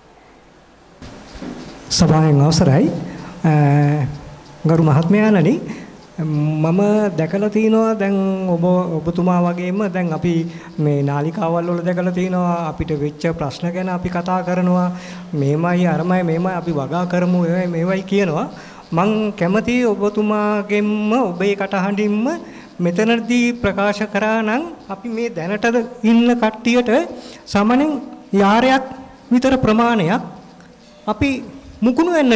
සභාවෙන් අවසරයි ගරු මහත්මයාණනි මම දැකලා තිනවා දැන් ඔබතුමා වගේම දැන් අපි මේ නාලිකාවල් වල දැකලා තිනවා අපිට වෙච්ච ප්‍රශ්න ගැන අපි කතා කරනවා මේමයි අරමයි මේමයි අපි වගා කරමු මේවයි කියනවා මං කැමති ඔබතුමාගෙන්ම ඔබේ කටහඬින්ම මෙතනදී ප්‍රකාශ කරා නම් අපි මේ දැනට ඉන්න කට්ටියට සමනෙන් යාරයක් විතර ප්‍රමාණයක් අපි මුකුණු වෙන්න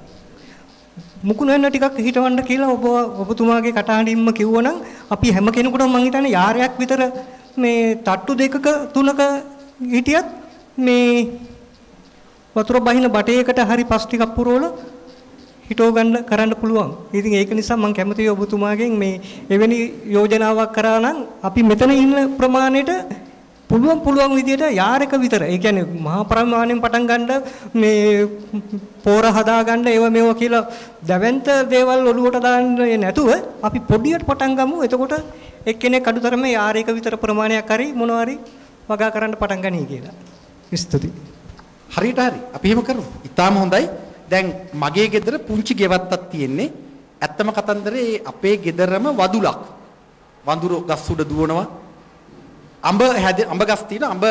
ටිකක් හිටවන්න කියලා ඔබතුමාගේ කටහඬින්ම කිව්වනම් අපි හැම කෙනෙකුටම මං හිතන්නේ යාරයක් විතර මේ තට්ටු දෙකක තුනක හිටියත් මේ වතුර බහින බටයකට හරි පස් ටිකක් පුරවලා හිටව ගන්න කරන්න පුළුවන්. ඉතින් ඒක නිසා මම කැමතියි ඔබතුමාගෙන් මේ එවැනි යෝජනාවක් කරා නම් අපි මෙතන ඉන්න ප්‍රමාණයට පුළුවන් විදියට යාරක විතර. ඒ කියන්නේ මහා ප්‍රමාණයෙන් පටන් ගන්න මේ පෝර හදා ගන්න ඒව මේව කියලා දැවැන්ත දේවල් ඔලුවට දාන්නේ නැතුව අපි පොඩියට පටන් ගමු. එතකොට එක්කෙනෙක් අඩුතරමේ යාරයක විතර ප්‍රමාණයක් හරි මොනවා හරි වගා කරන්න පටන් ගන්නයි කියලා. ස්තුතියි. හරියට හරි. අපි එහෙම කරමු. ඊටාම හොඳයි. දැන් මගේ ගෙදර පුංචි ගෙවත්තක් තියෙන්නේ. ඇත්තම කතන්දරේ අපේ ගෙදරම වදුලක්. වඳුරු ගස් උඩ දුවනවා. අඹ ගස් තියෙන අඹ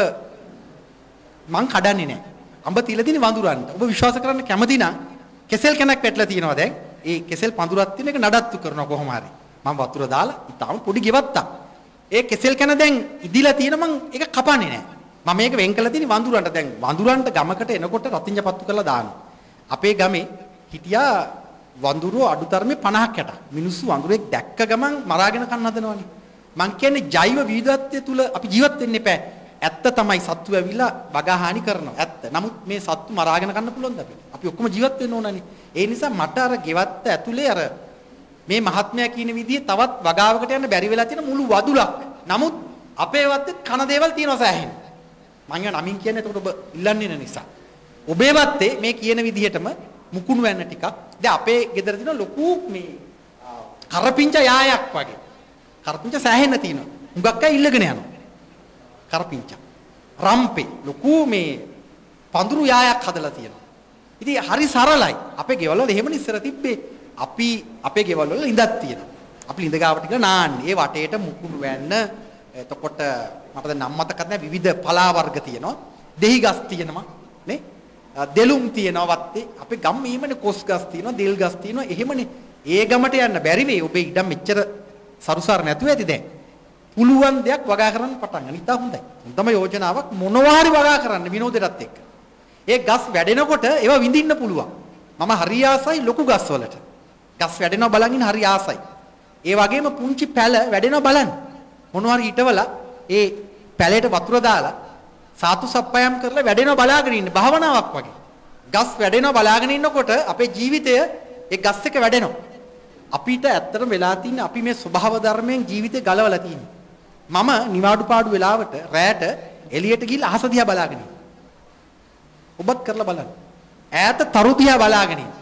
මං කඩන්නේ නැහැ. අඹ තියලා තියෙන වඳුරන්ට. ඔබ විශ්වාස කරන්න කැමති නම් කෙසෙල් කැනක් වැටලා තියෙනවා දැන්. ඒ කෙසෙල් පඳුරක් තියෙන එක නඩත්තු කරනවා කොහොම හරි. මම වතුර දාලා ඊටාම පොඩි ගෙවත්තක්. ඒ කෙසෙල් කැන දැන් ඉදිලා තියෙන මං ඒක කපන්නේ නැහැ. මම මේක වෙන් කරලා තියෙන වඳුරන්ට. දැන් වඳුරන්ට ගමකට එනකොට රතිඤ්ඤ පත්තු කරලා දානවා. අපේ ගමේ හිටියා වඳුරෝ අඩුතරමේ 50ක් 60ක්. මිනිස්සු වඳුරෙක් දැක්ක ගමන් මරාගෙන කන්න හදනවනේ. මං කියන්නේ ජෛව විවිධත්වය තුල අපි ජීවත් වෙන්න එපා. ඇත්ත තමයි සත්තු ඇවිල්ලා වගහානි කරනවා. ඇත්ත. නමුත් මේ සත්තු මරාගෙන කන්න පුළුවන්ද අපිට? අපි ඔක්කොම ජීවත් වෙන්න ඕනනේ. ඒ නිසා මට අර ගෙවත්ත ඇතුලේ අර මේ මහත්මයා කියන විදිහේ තවත් වගාවකට යන්න බැරි වෙලා තියෙන මුළු වදුලක්. නමුත් අපේ වත්තේ කන දේවල් තියෙනවා සෑහෙන. මං නමින් කියන්නේ එතකොට ඔබ ඉල්ලන්නේ නැ නිසා. ඔබේ වත්තේ මේ කියන විදිහටම මුකුණු වෙන්න ටිකක්. දැන් අපේ ගෙදර තියෙන ලොකු මේ කරපිංච යායක් වගේ. කරපිංච සෑහෙන්න තියෙනවා. හුඟක් අය ඉල්ලගෙන යනවා. කරපිංච. රම්පේ ලොකු මේ පඳුරු යායක් හදලා තියෙනවා. ඉතින් හරි සරලයි. අපේ ගෙවල් වල එහෙම ඉස්සර තිබ්බේ. අපි අපේ ගෙවල් වල ඉඳක් තියෙනවා. අපි ළිඳ ගාවට ගිහලා නාන්නේ. ඒ වටේට මුකුණු වෙන්න. එතකොට මට දැන් නම් මතකත් නැහැ විවිධ පලා වර්ග තියෙනවා. දෙහි ගස් තියෙනවා. නේ? දෙලුම් තියෙනවා වත්තේ. අපේ ගම් ඊමනේ කොස් ගස් තියෙනවා, දෙල් ගස් තියෙනවා. එහෙමනේ. ඒ ගමට යන්න බැරි වෙයි. ඔබේ ඉඩම් මෙච්චර සරුසාර නැතුව ඇති දැන්. පුළුවන් දෙයක් වගා කරන්න පටන් ගන්න. ඉතින් හොඳයි. හොඳම යෝජනාවක් මොනවා හරි වගා කරන්න විනෝදෙටත් එක්ක. ඒ ගස් වැඩෙනකොට ඒවා විඳින්න පුළුවන්. මම හරි ආසයි ලොකු ගස් වලට. ගස් වැඩෙනවා බලන් ඉන්න හරි ආසයි. ඒ වගේම පුංචි පැල වැඩෙනවා බලන්න. මොනවා හරි හිටවලා ඒ පැලේට වතුර දාලා සාතු සප්පයම් කරලා වැඩෙනවා බලාගෙන ඉන්න භාවනාවක් වගේ. ගස් වැඩෙනවා බලාගෙන ඉන්නකොට අපේ ජීවිතය ඒ ගස් එක වැඩෙනවා. අපිට ඇත්තටම වෙලා තියෙන්නේ අපි මේ ස්වභාව ධර්මයෙන් ජීවිතේ ගලවලා තියෙන්නේ. මම නිවාඩු පාඩු වෙලාවට රැයට එළියට ගිහිල්ලා අහස දිහා බලාගෙන ඉන්නවා. ඔබත් කරලා බලන්න. ඈත තරු දිහා බලාගෙන ඉන්න.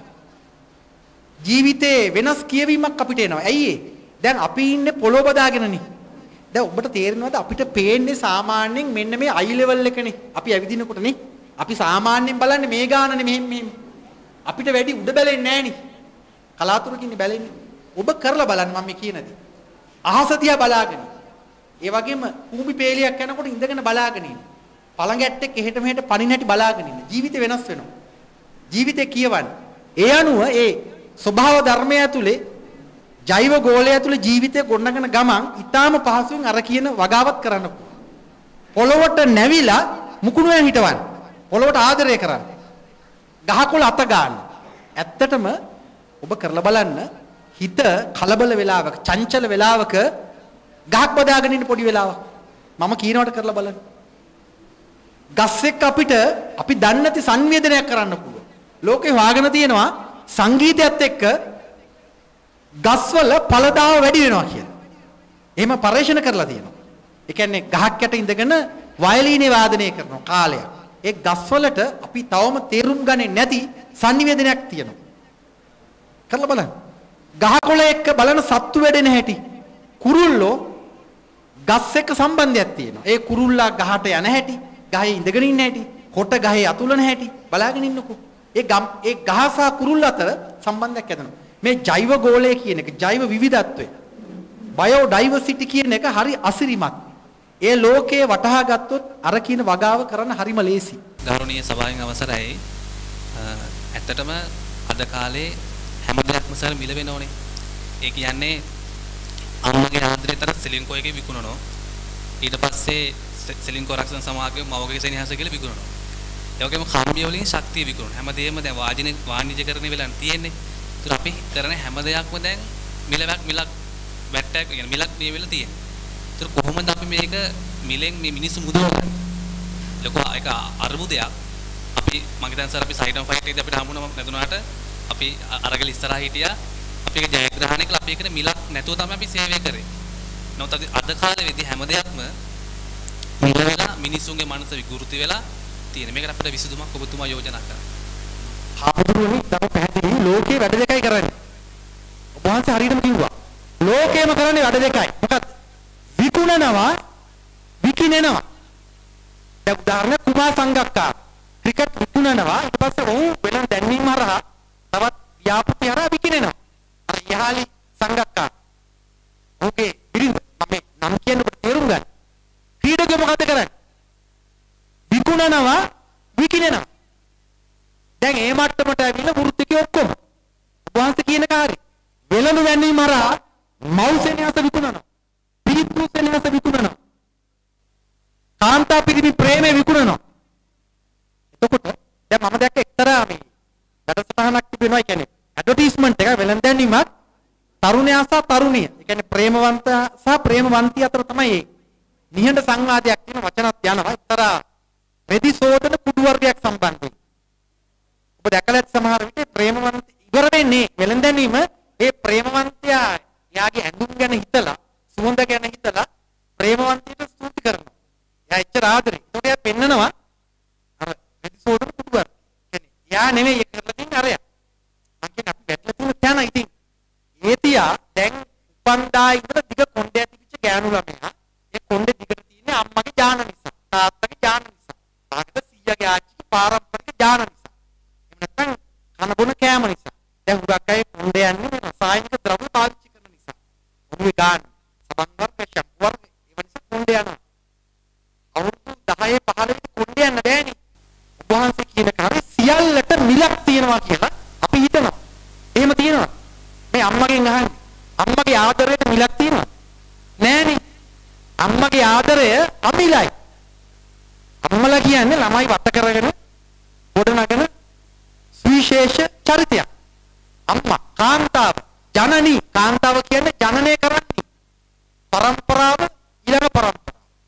ජීවිතේ වෙනස් කියවීමක් අපිට එනවා. ඇයි ඒ? දැන් අපි ඉන්නේ පොළොව බදාගෙනනේ. දැන් ඔබට තේරෙනවද අපිට පේන්නේ සාමාන්‍යයෙන් මෙන්න මේ අයි ලෙවල් එකනේ. අපි ඇවිදිනකොට නේ. අපි සාමාන්‍යයෙන් බලන්නේ මේ ගානනේ මෙහෙම. අපිට වැඩි උඩ බැලෙන්නේ නැහනේ. කලාතුරකින් බැලෙන්නේ. ඔබ කරලා බලන්න මම මේ කියන දේ. අහස දිහා බලාගෙන. ඒ වගේම භූමි පේලියක් යනකොට ඉඳගෙන බලාගෙන ඉන්න. පළඟැට්ටෙක් එහෙට මෙහෙට පනින හැටි බලාගෙන ඉන්න. ජීවිතේ වෙනස් වෙනවා. ජීවිතේ කියවන්නේ. ඒ අනුව ඒ ස්වභාව ධර්මය ඇතුලේ ජෛව ගෝලය ඇතුලේ ජීවිතය ගොඩනගන ගමන් ඊටාම පහසුවෙන් අර කියන වගාවත් කරන්න පුළුවන්. පොළොවට නැවිලා මුකුණුවෙන් හිටවන්න. පොළොවට ආදරය කරන්න. ගහකොළ අත ගන්න. ඇත්තටම ඔබ කරලා බලන්න හිත කලබල වෙලාවක චංචල වෙලාවක ගහක් බදාගෙන ඉන්න පොඩි වෙලාවක් මම කියනවට කරලා බලන්න. ගස් එක්ක අපිට අපි දන්නේ නැති සංවේදනයක් කරන්න පුළුවන්. ලෝකේ හොයාගෙන තියෙනවා සංගීතයත් එක්ක ගස්වල ඵලදාව වැඩි වෙනවා කියලා. එහෙම පරීක්ෂණ කරලා තියෙනවා. ඒ කියන්නේ ගහක් යට ඉඳගෙන වයලීනේ වාදනය කරන කාලයක්. ඒ ගස්වලට අපි තවම තේරුම් ගන්නේ නැති සංවේදනයක් තියෙනවා. කරලා බලන්න. ගහකොළ එක්ක බලන සත්තු වැඩෙන හැටි. කුරුල්ලෝ ගස් එක්ක සම්බන්ධයක් තියෙනවා. ඒ කුරුල්ලා ගහට යන හැටි, ගහේ ඉඳගෙන ඉන්න හැටි, කොට ගහේ අතුලන හැටි බලාගෙන ඉන්නකෝ. ඒ ගහ සහ කුරුල්ල අතර සම්බන්ධයක් ඇතිවෙනවා. මේ ජෛව ගෝලය කියන එක, ජෛව විවිධත්වය, බයෝ ඩයිවර්සිටි කියන එක හරි අසිරිමත්. ඒ ලෝකයේ වටහා ගත්තොත් අර කියන වගාව කරන්න හරිම ලේසි. ගෞරවනීය සභාවෙන් අවසරයි. ඇත්තටම අද කාලේ හැම දෙයක්ම සර මිල වෙනෝනේ. ඒ කියන්නේ අම්මගේ ආදරේතර සෙලින්කෝ එකේ විකුණනවා. ඊට පස්සේ සෙලින්කෝ රක්ෂණ සමාගමේ මවගේ සෙනෙහස කියලා විකුණනවා. ඒ වගේම කම්බිය වලින් ශක්තිය විකුණනවා. හැමදේම දැන් වාණිජකරණය වෙලා තියෙන්නේ. ඒතර අපි කරන හැම දෙයක්ම දැන් මිලක් වැට්ටයක් කියන්නේ මිලක් දී වෙලා තියෙනවා. ඒතර කොහොමද අපි මේක මිලෙන් මේ මිනිස්සු මුදවන්නේ? ලොකු ඒක අරුමුදයක්. අපි මම දැන් සර් අපි සයිඩ් ඔන් ෆයිට් එකේදී අපිට හම්බුණා නැතුණාට අපි අරගල ඉස්සරහා හිටියා. අපි ඒක ජයග්‍රහණය කළා. අපි ඒකට මිලක් නැතුව තමයි අපි සේවය කරේ. නමුත් අද කාලෙදී හැම දෙයක්ම මිල වෙලා මිනිස්සුන්ගේ මනස විකෘති වෙලා තියෙන. මේකට අපිට විසඳුමක් ඔබතුමා යෝජනා කරා. හාමුදුරුවනි තම පැහැදිලි ලෝකේ වැඩ දෙකයි කරන්නේ. ඔබ වහන්සේ හරියටම කිව්වා. ලෝකේම කරන්නේ වැඩ දෙකයි. මොකක්ද? විකුණනවා, විකිනෙනවා. දැන් උදාහරණ කුමාර සංගක්කා ක්‍රිකට් විකුණනවා ඊට පස්සේ ඔහු වෙන දැන්වීම හරහා තවත් ව්‍යාපෘති හරහා විකිනෙනවා. අර යහලි සංගක්කා. ඕකේ බිරිඳ අපි නම් කියනකොට තේරුම් ගන්න. ක්‍රීඩකයෝ මොකද කරන්නේ? විකුණනවා, විකිනෙනවා. දැන් ඒ මට්ටමට ඇවිල්ලා වෘත්තිකයෝ ඔක්කොම ඔබ වහන්සේ කියන කාර්යය වෙළඳ වැන්නීම හරහා මෞසෙනියස විකුණනවා. පිරිත්තුසෙනියස විකුණනවා. කාන්තා පිරිමි ප්‍රේමේ විකුණනවා. එතකොට දැන් මම දැක්ක එක්තරා මේ වැඩසටහනක් තිබෙනවා. කියන්නේ ඇඩ්වර්ටයිස්මන්ට් එක වෙළඳ දැන්වීමක් තරුණයා සහ තරුණිය. ඒ කියන්නේ ප්‍රේමවන්ත සහ ප්‍රේමවන්තිය අතර තමයි මේ නිහඬ සංවාදයක් තියෙන වචනත් යනවා. එක්තරා රෙදි සෝදන කුඩු වර්ගයක් සම්බන්ධයෙන්. ඔබ දැකලා ඇති සමහර විට ප්‍රේමවන්ත ඉවර වෙන්නේ වෙළඳ දැන්වීම ඒ ප්‍රේමවන්තයා යාගේ ඇඳුම් ගැන හිතලා සුවඳ ගැන හිතලා ප්‍රේමවන්තියට ස්තුති කරනවා. එයා එච්චර ආදරේ. ඒකට එයා පෙන්නනවා අර රෙදි සෝදන කුඩු වර්ග. කියන්නේ යා නෙමෙයි ඒක කරලා තින්නේ අරයා. මං කියන්නේ අපි වැටලා තියෙන තැන ඉතින් ඒතියා දැන් උපන්දා ඉඳලා දිග කොණ්ඩේ තිබිච්ච ගෑනු ළමයා ඒ කොණ්ඩේ දිගට තියෙන්නේ අම්මගේ ඥාන නිසා තාත්තගේ ඥාන නිසා තාත්තගේ සීයාගේ ආච්චිගේ පාරම්පරික ඥාන නිසා එහෙම නැත්නම් කන බොන කෑම නිසා දැන් හුඟක් අය කොණ්ඩේ යන්නේ රසායනික ද්‍රව්‍ය පාවිච්චි කරන නිසා ඔළුවේ ගන්න සබන් වර්ග ෂැම්පු වර්ග ඒ නිසා කොණ්ඩේ යනවා අවුරුදු 10 15 කොණ්ඩේ යන්න බෑනේ ඔබ වහන්සේ කියන කාර්ය සියල්ලට මිලක් තියෙනවා කියලා අපි හිතනවා එහෙම තියෙනවා මේ අම්මගෙන් අහන්නේ අම්මගේ ආදරයට මිලක් තියෙනවද? නෑනේ. අම්මගේ ආදරය අමිලයි. අම්මලා කියන්නේ ළමයි වට කරගෙන ගොඩනගෙන සුවිශේෂ චරිතයක්. අම්මා කාන්තාව ජනනී කාන්තාව කියන්නේ ජනනය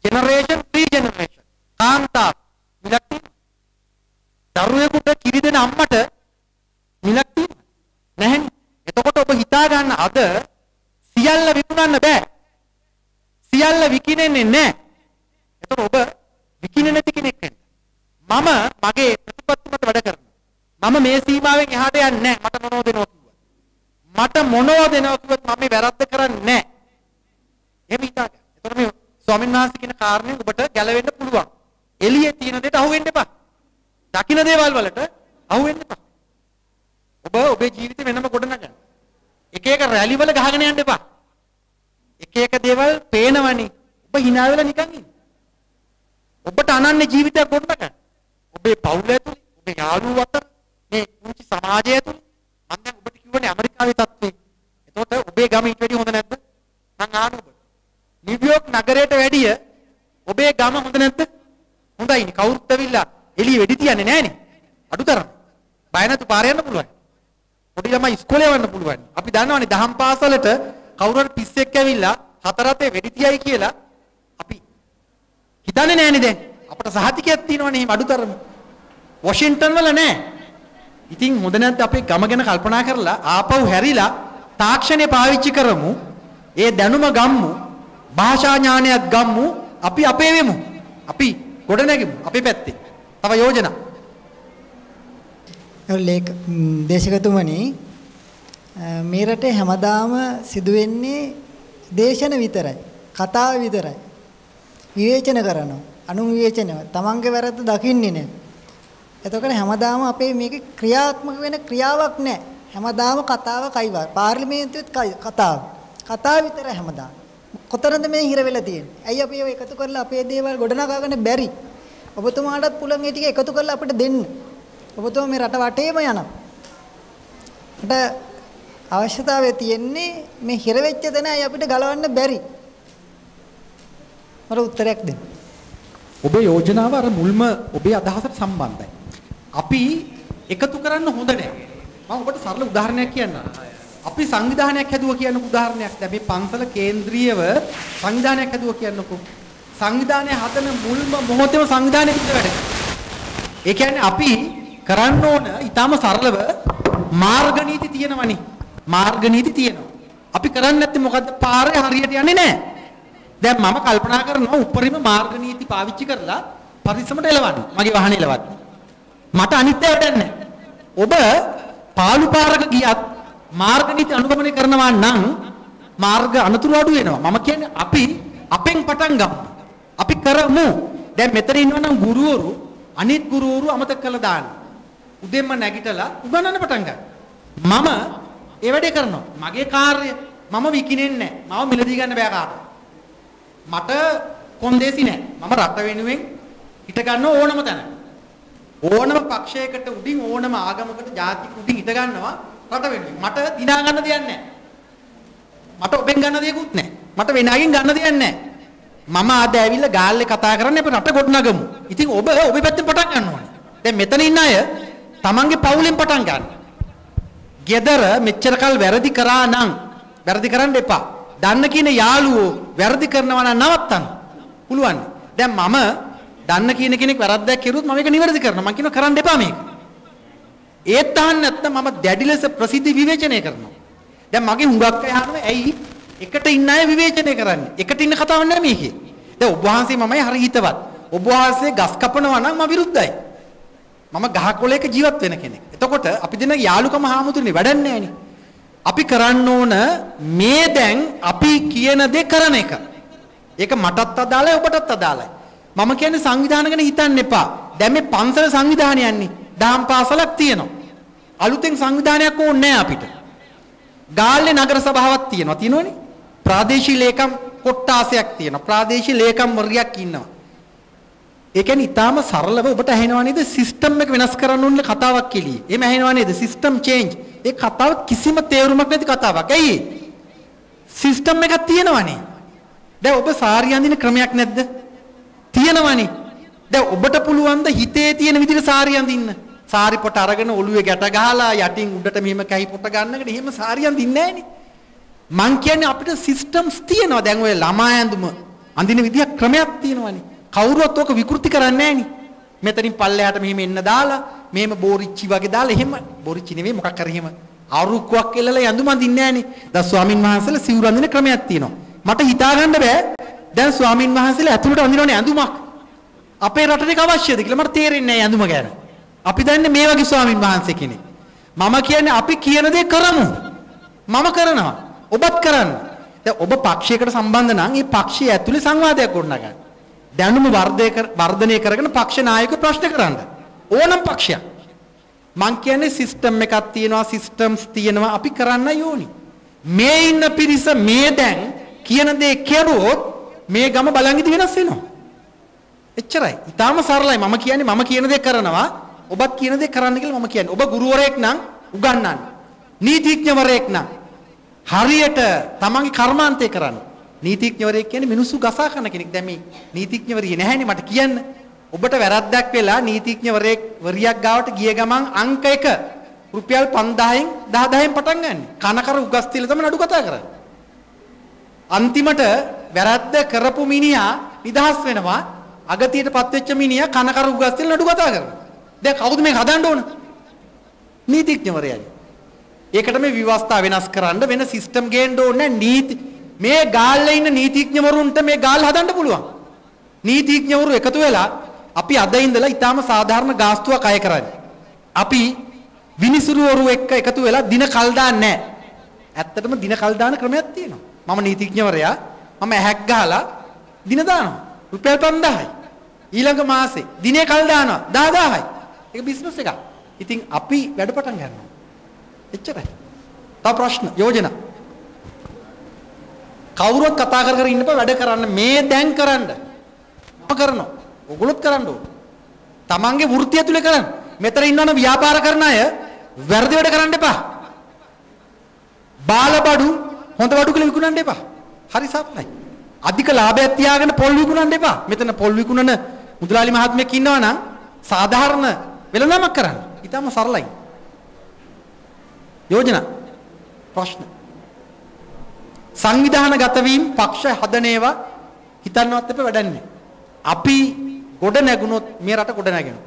generation regeneration. කාන්තාව මිලක් තියෙනවා. දරුවෙකුට කිරි දෙන අම්මට මිලක් තියෙනවා. නැහැ. එතකොට ඔබ හිතා ගන්න අද සියල්ල විකුණන්න බෑ. සියල්ල විකිනෙන්නේ නැහැ. එතකොට ඔබ විකිනෙන්නේ නැති කෙනෙක් වෙන්න. මම මගේ ප්‍රතිපත්තිමත් වැඩ කරනවා. මම මේ සීමාවෙන් එහාට යන්නේ නැහැ. මට මොනවද දෙනවා කිව්වා. මට මොනවද දෙනවා කිව්වොත් මම මේ වැරද්ද කරන්නේ නැහැ. එහෙම හිතාගන්න. එතකොට මේ ස්වාමීන් වහන්සේ කියන කාරණේ ඔබට ගැලවෙන්න පුළුවන්. එළියේ තියෙන දෙයට අහු වෙන්න එපා. දකින්න දේවල් වලට අහු වෙන්න එපා. ඔබ ඔබේ ජීවිතේ වෙනම ගොඩනගන්න. එක එක රැලි වල ගහගෙන යන්න එපා. එක එක දේවල් පේනවනේ. ඔබ hina වෙලා නිකන් ඉන්න. ඔබට අනන්‍ය ජීවිතයක් ගොඩනගන්න. ඔබේ පවුල ඇතුලේ, ඔබේ යාළුවෝ අතර, මේ කුංචි සමාජය ඇතුලේ මම දැන් ඔබට කියවනේ ඇමරිකාවේ තත්ත්වේ. එතකොට ඔබේ ගම ඊට වැඩිය හොඳ නැද්ද? මං අහන ඔබට. නිව්යෝක් නගරයට වැඩිය ඔබේ ගම හොඳ නැද්ද? හොඳයිනේ. කවුරුත් ඇවිල්ලා එළිය වෙඩි තියන්නේ නැහනේ. අඩුතරම්. බය නැතු පාර යන්න පුළුවන්. පොඩි ළමයි ඉස්කෝලේ යවන්න පුළුවන්. අපි දන්නවනේ දහම් පාසලට කවුරු හරි පිස්සෙක් ඇවිල්ලා හතරතේ වෙඩි තියයි කියලා අපි හිතන්නේ නැහනේ දැන්. අපට සහතිකයක් තියෙනවනේ මේ අඩුතරම. වොෂින්ටන් වල නැහැ. ඉතින් හොඳ නැද්ද අපේ ගම ගැන කල්පනා කරලා ආපහු හැරිලා තාක්ෂණය පාවිච්චි කරමු. ඒ දැනුම ගම්මු. භාෂා ඥානයත් ගම්මු. අපි අපේ වෙමු. අපි ගොඩනැගෙමු අපේ පැත්තේ. තව යෝජනා. දේශකතුමනි මේ රටේ හැමදාම සිදුවෙන්නේ දේශන විතරයි. කතාව විතරයි. විවේචන කරනවා. අනුන් විවේචනව. තමන්ගේ වැරද්ද දකින්නේ නැහැ. එතකොට හැමදාම අපේ මේකේ ක්‍රියාත්මක වෙන ක්‍රියාවක් නැහැ. හැමදාම කතාව කයිවා. පාර්ලිමේන්තුවෙත් කතාව. කතාව විතරයි හැමදාම. කොතරම්ද මේ හිර වෙලා තියෙන්නේ? ඇයි අපි ඒව එකතු කරලා අපේ දේවල් ගොඩනගාගෙන බැරි? ඔබතුමාටත් පුළුවන් ඒ ටික එකතු කරලා අපිට දෙන්න. ඔබතුමා මේ රට වටේම යනවා. අපිට අවශ්‍යතාවය තියෙන්නේ මේ හිර වෙච්ච දේ නෑ අපිට ගලවන්න බැරි. මට උත්තරයක් දෙන්න. ඔබේ යෝජනාව අර මුල්ම ඔබේ අදහසට සම්බන්ධයි. අපි එකතු කරන්න හොඳ නෑ. මම ඔබට සරල උදාහරණයක් කියන්නම්. අපි සංවිධානයක් හැදුවා කියන උදාහරණයක්. දැන් මේ පන්සල කේන්ද්‍රීයව සංවිධානයක් හැදුවා කියන්නකෝ. සංවිධානය හදන මුල්ම මොහොතේම සංවිධානය පිට වැඩ. ඒ කියන්නේ අපි කරන්න ඕන ඊටාම සරලව මාර්ග නීති තියෙනවනේ. මාර්ග නීති තියෙනවා. අපි කරන්නේ නැත්තේ මොකද්ද? පාරේ හරියට යන්නේ නැහැ. දැන් මම කල්පනා කරනවා උඩරිම මාර්ග නීති පාවිච්චි කරලා පරිස්සමට එලවන්න. මගේ වාහනේ එලවන්න. මට අනිත් ඒවා වැඩක් නැහැ. ඔබ පාළු පාරක ගියත් මාර්ග නීති අනුගමනය කරනවා නම් මාර්ග අනතුරු අඩු වෙනවා. මම කියන්නේ අපි අපෙන් පටන් ගමු. අපි කරමු. දැන් මෙතන ඉන්නවනම් ගුරුවරු අනිත් ගුරුවරු අමතක කළා දාන්න. උදෙන්ම නැගිටලා උගන්වන්න පටන් ගන්න. මම ඒ වැඩේ කරනවා. මගේ කාර්යය මම විකිනෙන්නේ නැහැ. මම මිලදී ගන්න බෑ කාටවත්. මට කොන්දේසි නැහැ. මම රට වෙනුවෙන් හිට ගන්න ඕනම තැන. ඕනම පක්ෂයකට උඩින් ඕනම ආගමකට ජාතික උඩින් හිට ගන්නවා රට වෙනුවෙන්. මට දිනා ගන්න දෙයක් නැහැ. මට ඔබෙන් ගන්න දෙයක්වත් නැහැ. මට වෙන අයගෙන් ගන්න දෙයක් නැහැ. මම ආද ඇවිල්ලා ගාල්ලේ කතා කරන්නේ අපි රට ගොඩනගමු. ඉතින් ඔබ ඔබේ පැත්තෙන් පටන් ගන්න ඕනේ. දැන් මෙතන ඉන්න අය තමන්ගේ පවුලෙන් පටන් ගන්න. ගෙදර මෙච්චර කල් වැරදි කරා නම් වැරදි කරන්න එපා. දන්න කියන යාළුවෝ වැරදි කරනවා නම් නවත්තන්න. පුළුවන්. දැන් මම දන්න කියන කෙනෙක් වැරද්දක් කරුවොත් මම ඒක නිවැරදි කරනවා. මම කියනවා කරන්න එපා මේක. ඒත් අහන්න නැත්නම් මම දැඩි ලෙස ප්‍රසිද්ධ විවේචනය කරනවා. දැන් මගේ හුඟක් අය අහනවා ඇයි එකට ඉන්න අය විවේචනය කරන්නේ? එකට ඉන්න කතාවක් නෑ මේකේ. දැන් ඔබ වහන්සේ මමයි හරි හිතවත්. ඔබ වහන්සේ ගස් කපනවා නම් මම විරුද්ධයි. මම ගහකොළයක ජීවත් වෙන කෙනෙක්. එතකොට අපි දෙන යාළුකම හාමුදුරනේ වැඩක් නෑනේ. අපි කරන්න ඕන මේ දැන් අපි කියන දේ කරන එක. ඒක මටත් අදාළයි ඔබටත් අදාළයි. මම කියන්නේ සංවිධාන ගැන හිතන්න එපා. දැන් මේ පන්සල සංවිධානය යන්නේ. දහම් පාසලක් තියෙනවා. අලුතෙන් සංවිධානයක් ඕනේ නෑ අපිට. ගාල්ලේ නගර සභාවක් තියෙනවා. තියෙනවනේ. ප්‍රාදේශීය ලේකම් කොට්ටාසයක් තියෙනවා. ප්‍රාදේශීය ලේකම් වර්ගයක් ඉන්නවා. ඒ කියන්නේ ඊටාම සරලව ඔබට ඇහෙනවා නේද සිස්ටම් එක වෙනස් කරන්න ඕනේ කතාවක් කියලා. එහෙම ඇහෙනවා නේද සිස්ටම් චේන්ජ්. ඒ කතාව කිසිම තේරුමක් නැති කතාවක්. ඇයි? සිස්ටම් එකක් තියෙනවනේ. දැන් ඔබ සාරිය අඳින ක්‍රමයක් නැද්ද? තියෙනවනේ. දැන් ඔබට පුළුවන් ද හිතේ තියෙන විදිහට සාරිය අඳින්න? සාරි පොට අරගෙන ඔළුවේ ගැට ගහලා යටින් උඩට මෙහෙම කැහි පොට ගන්නකට එහෙම සාරිය අඳින්නේ නැහනේ. මං කියන්නේ අපිට සිස්ටම්ස් තියෙනවා. දැන් ඔය ළමා ඇඳුම අඳින විදියක් ක්‍රමයක් තියෙනවානේ. කවුරුවත් ඔක විකෘති කරන්නේ නැහෙනි. මෙතනින් පල්ලෙහාට මෙහෙම එන්න දාලා මෙහෙම බෝරිච්චි වගේ දාලා එහෙම බෝරිච්චි නෙවෙයි මොකක් කර එහෙම ආරුක්කක් එල්ලලා යඳුම අඳින්නේ නැහෙනි. දැන් ස්වාමින් වහන්සේලා සිවුර අඳින ක්‍රමයක් තියෙනවා. මට හිතා ගන්න බෑ දැන් ස්වාමින් වහන්සේලා ඇතුළට අඳිනවනේ ඇඳුමක්. අපේ රටට ඒක අවශ්‍යද කියලා මට තේරෙන්නේ නැහැ ඇඳුම ගැන. අපි දන්නේ මේ වගේ ස්වාමින් වහන්සේ කෙනෙක්. මම කියන්නේ අපි කියන දේ කරමු. මම කරනවා. ඔබත් කරන්න. දැන් ඔබ පක්ෂයකට සම්බන්ධ නම් ඒ පක්ෂය ඇතුලේ සංවාදයක් ගොඩනගන්න. දැනුම වර්ධනය කරගෙන පක්ෂ නායක ප්‍රශ්න කරන්න. ඕනම් පක්ෂයක්. මං කියන්නේ සිස්ටම් එකක් තියෙනවා සිස්ටම්ස් තියෙනවා අපි කරන්නයි ඕනි. මේ ඉන්න පිරිස මේ දැන් කියන දේ කෙරුවොත් මේ ගම බලන් ඉදි වෙනස් වෙනවා. එච්චරයි. ඊටාම සරලයි. මම කියන්නේ මම කියන දේ කරනවා. ඔබත් කියන දේ කරන්න කියලා මම කියන්නේ. ඔබ ගුරුවරයෙක් නම් උගන්වන්න. නීතිඥවරයෙක් නම් හරියට තමන්ගේ කර්මාන්තය කරන්න. නීතිඥවරයෙක් කියන්නේ මිනිස්සු ගසා කරන කෙනෙක්. දැන් මේ නීතිඥවරිය නැහැනේ මට කියන්න. ඔබට වැරද්දක් වෙලා නීතිඥවරයෙක් වරියක් ගාවට ගිය ගමන් අංක 1 රුපියල් 5000න් 10000න් පටන් ගන්න. කනකර උගස් තියලා තමයි නඩු කතා කරන්නේ. අන්තිමට වැරද්ද කරපු මිනිහා නිදහස් වෙනවා. අගතියටපත් වෙච්ච මිනිහා කනකර උගස් තියලා නඩු කතා කරනවා. දැන් කවුද මේක හදන්න ඕන? නීතිඥවරයායි. ඒකට මේ ව්‍යවස්ථා වෙනස් කරන්න වෙන සිස්ටම් ගේන්න ඕනේ නීති මේ ගාල්ලේ ඉන්න නීතිඥවරුන්ට මේ ගාල් හදන්න පුළුවන්. නීතිඥවරු එකතු වෙලා අපි අද ඉඳලා ඊටාම සාධාරණ ගාස්තුවක් අය කරන්නේ. අපි විනිසුරුවරු එක්ක එකතු වෙලා දින කල් දාන්නේ නැහැ. ඇත්තටම දින කල් දාන ක්‍රමයක් තියෙනවා. මම නීතිඥවරයා මම ඇහැක් ගහලා දින දානවා. රුපියල් 5000යි. ඊළඟ මාසේ දිනේ කල් දානවා 10000යි. ඒක බිස්නස් එකක්. ඉතින් අපි වැඩ පටන් ගන්නවා. එච්චරයි. තව ප්‍රශ්න යෝජනා. කවුරුත් කතා කර කර ඉන්නපා වැඩ කරන්න මේ දැන් කරන්න. මම කරනවා. ඔගොල්ලොත් කරන්න ඕන. තමන්ගේ වෘත්තිය තුල කරන්න. මෙතන ඉන්නවන ව්‍යාපාර කරන අය වැරදි වැඩ කරන්න එපා. බාලබඩු හොඳ බඩු කියලා විකුණන්න එපා. හරි සත්‍යයි. අධික ලාභයක් තියාගෙන පොල් විකුණන්න එපා. මෙතන පොල් විකුණන මුදලාලි මහත්මයෙක් ඉන්නවා නම් සාධාරණ වෙළඳාමක් කරන්න. ඊටම සරලයි. යෝජනා ප්‍රශ්න සංවිධානගත වීම පක්ෂ හදන ඒවා හිතන්නවත් එපා වැඩන්නේ. අපි ගොඩ නැගුණොත් මේ රට ගොඩ නැගෙනවා.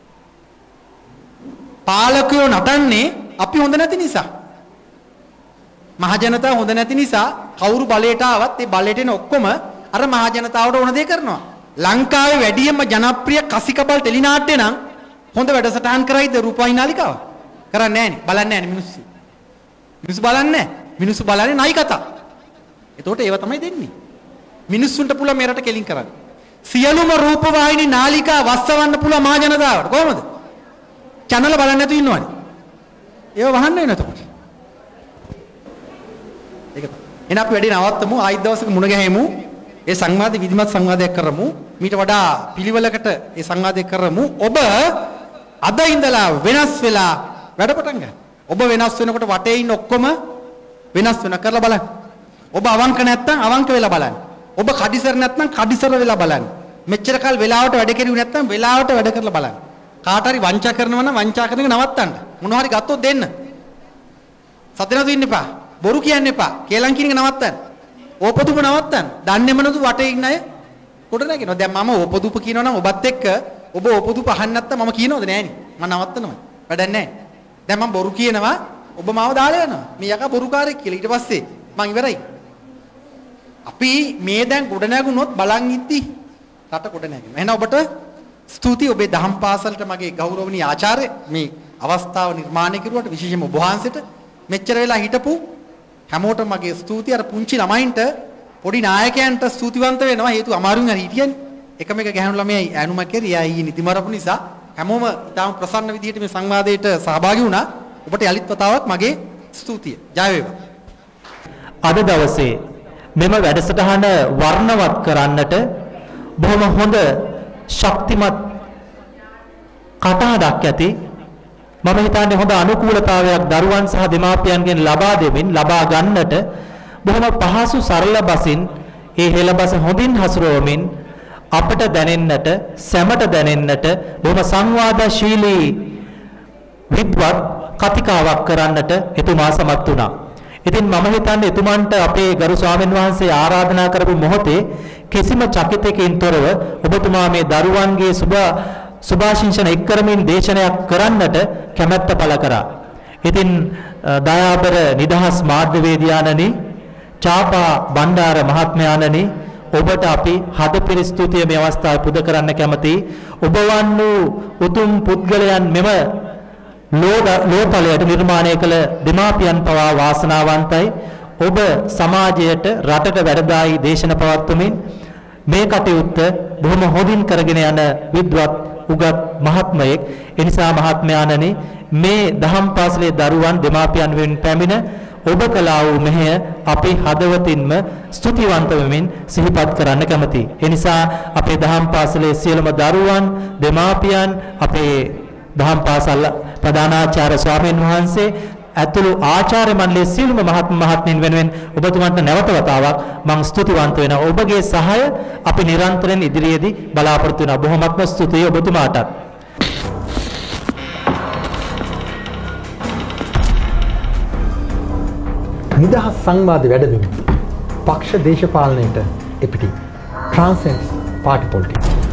පාලකයෝ නටන්නේ අපි හොඳ නැති නිසා. මහ ජනතාව හොඳ නැති නිසා කවුරු බලයට ආවත් ඒ බලයට එන ඔක්කොම අර මහ ජනතාවට ඕන දේ කරනවා. ලංකාවේ වැඩියෙන්ම ජනප්‍රිය කසිකබල් ටෙලි නාට්‍ය නම් හොඳ වැඩසටහන් කරයිද රූපවාහිනී නාලිකාව? කරන්නේ නැහනේ. බලන්නේ නැහනේ මිනිස්සු. මිනිස්සු බලන්නේ නැහැ. මිනිස්සු බලන්නේ නයි කතා. එතකොට ඒව තමයි දෙන්නේ. මිනිස්සුන්ට පුළුවන් මේ රට කෙලින් කරන්න. සියලුම රූපවාහිනී නාලිකා වස්සවන්න පුළුවන් මහ ජනතාවට. කොහොමද? channel බලන්න නැතුව ඉන්නවනේ. ඒව වහන්න වෙන එතකොට. ඒක තමයි. එන අපි වැඩි නවත්තමු. ආයිත් දවසක මුණ ගැහෙමු. ඒ සංවාද විධිමත් සංවාදයක් කරමු. මීට වඩා පිළිවෙලකට ඒ සංවාදයක් කරමු. ඔබ අද ඉඳලා වෙනස් වෙලා වැඩ පටන් ගන්න. ඔබ වෙනස් වෙනකොට වටේ ඉන්න ඔක්කොම වෙනස් වෙන කරලා බලන්න. ඔබ අවංක නැත්නම් අවංක වෙලා බලන්න. ඔබ කඩිසර නැත්නම් කඩිසර වෙලා බලන්න. මෙච්චර කල් වෙලාවට වැඩ කෙරුවේ නැත්නම් වෙලාවට වැඩ කරලා බලන්න. කාට හරි වංචා කරනවා නම් වංචා කරන එක නවත්තන්න. මොනවා හරි ගත්තොත් දෙන්න. සතනතු ඉන්න එපා. බොරු කියන්න එපා. කේලම් කියන එක නවත්තන්න. ඕපදුප නවත්තන්න. දන්නේම නතු වටේ ඉන්න අය කොට නැගෙනවා. දැන් මම ඕපදුප කියනවා නම් ඔබත් එක්ක ඔබ ඕපදුප අහන්න නැත්නම් මම කියනවද නෑනේ. මම නවත්තනවා. වැඩක් නෑ. දැන් මම බොරු කියනවා ඔබ මාව දාලා යනවා. මේ යකා බොරුකාරයෙක් කියලා. ඊට පස්සේ මං ඉවරයි. අපි මේ දැන් ගොඩ නැගුණොත් බලන් ඉද්දි රට ගොඩ නැගෙනවා. එහෙනම් ඔබට ස්තුතියි ඔබේ දහම් පාසලට මගේ ගෞරවනීය ආචාර්ය මේ අවස්ථාව නිර්මාණය කරුවට විශේෂයෙන්ම ඔබ වහන්සේට මෙච්චර වෙලා හිටපු හැමෝටම මගේ ස්තුතියි. අර පුංචි ළමයින්ට පොඩි නායකයන්ට ස්තුතිවන්ත වෙනවා. හේතුව අමාරුවෙන් හරි හිටියනේ. එකම එක ගැහණු ළමයි ඈනුම කෙරියා ඊ නිදිමරපු නිසා හැමෝම ඉතාම ප්‍රසන්න විදිහට මේ සංවාදයට සහභාගී වුණා. ඔබට යලිත් වතාවක් මගේ ස්තුතිය. ජය වේවා. අද දවසේ මෙම වැඩසටහන වර්ණවත් කරන්නට බොහොම හොඳ ශක්තිමත් කටහඬක් ඇති මම හිතන්නේ හොඳ අනුකූලතාවයක් දරුවන් සහ දෙමාපියන්ගෙන් ලබා දෙමින් ලබා ගන්නට බොහොම පහසු සරල බසින් ඒ හෙළබස හොඳින් හසුරුවමින් අපට දැනෙන්නට සැමට දැනෙන්නට බොහොම සංවාදශීලී විද්වත් කතිකාවක් කරන්නට එතුමා සමත් වුණා. ඉතින් මම හිතන්නේ එතුමන්ට අපේ ගරු ස්වාමීන් වහන්සේ ආරාධනා කරපු මොහොතේ කිසිම චකිතයකින් තොරව ඔබතුමා මේ දරුවන්ගේ සුභාශිංසන එක් කරමින් දේශනයක් කරන්නට කැමැත්ත පළ කරා. ඉතින් දයාබර නිදහස් මාධ්‍යවේදියාණනි, චාපා බණ්ඩාර මහත්මයාණනි, ඔබට අපි හදපිරි ස්තුතිය මේ අවස්ථාවේ පුද කරන්න කැමතියි. ඔබ වන් වූ උතුම් පුද්ගලයන් මෙම ලෝතලයට නිර්මාණය කළ දෙමාපියන් පවා වාසනාවන්තයි. ඔබ සමාජයට රටට වැඩදායි දේශන පවත්වමින් මේ කටයුත්ත බොහොම හොඳින් කරගෙන යන විද්වත් උගත් මහත්මයෙක්. එනිසා මහත්මයාණනි, මේ දහම් පාසලේ දරුවන් දෙමාපියන් වෙනුවෙන් පැමිණ ඔබ කළා වූ මෙහෙය අපි හදවතින්ම ස්තුතිවන්ත වෙමින් සිහිපත් කරන්න කැමතියි. එනිසා අපේ දහම් පාසලේ සියලුම දරුවන්, දෙමාපියන්, අපේ දහම් පාසල් ප්‍රධානාචාර්ය ස්වාමීන් වහන්සේ ඇතුළු ආචාර්ය මණ්ඩලයේ සියලුම මහත්මීන් වෙනුවෙන් ඔබතුමන්ට නැවත වතාවක් මම ස්තුතිවන්ත වෙනවා. ඔබගේ සහාය අපි නිරන්තරයෙන් ඉදිරියේදී බලාපොරොත්තු වෙනවා. බොහොමත්ම ස්තුතියි ඔබතුමාටත්. නිදහස් සංවාද වැඩබිම පක්ෂ දේශපාලනයට එපිටි Transcends Party Politics.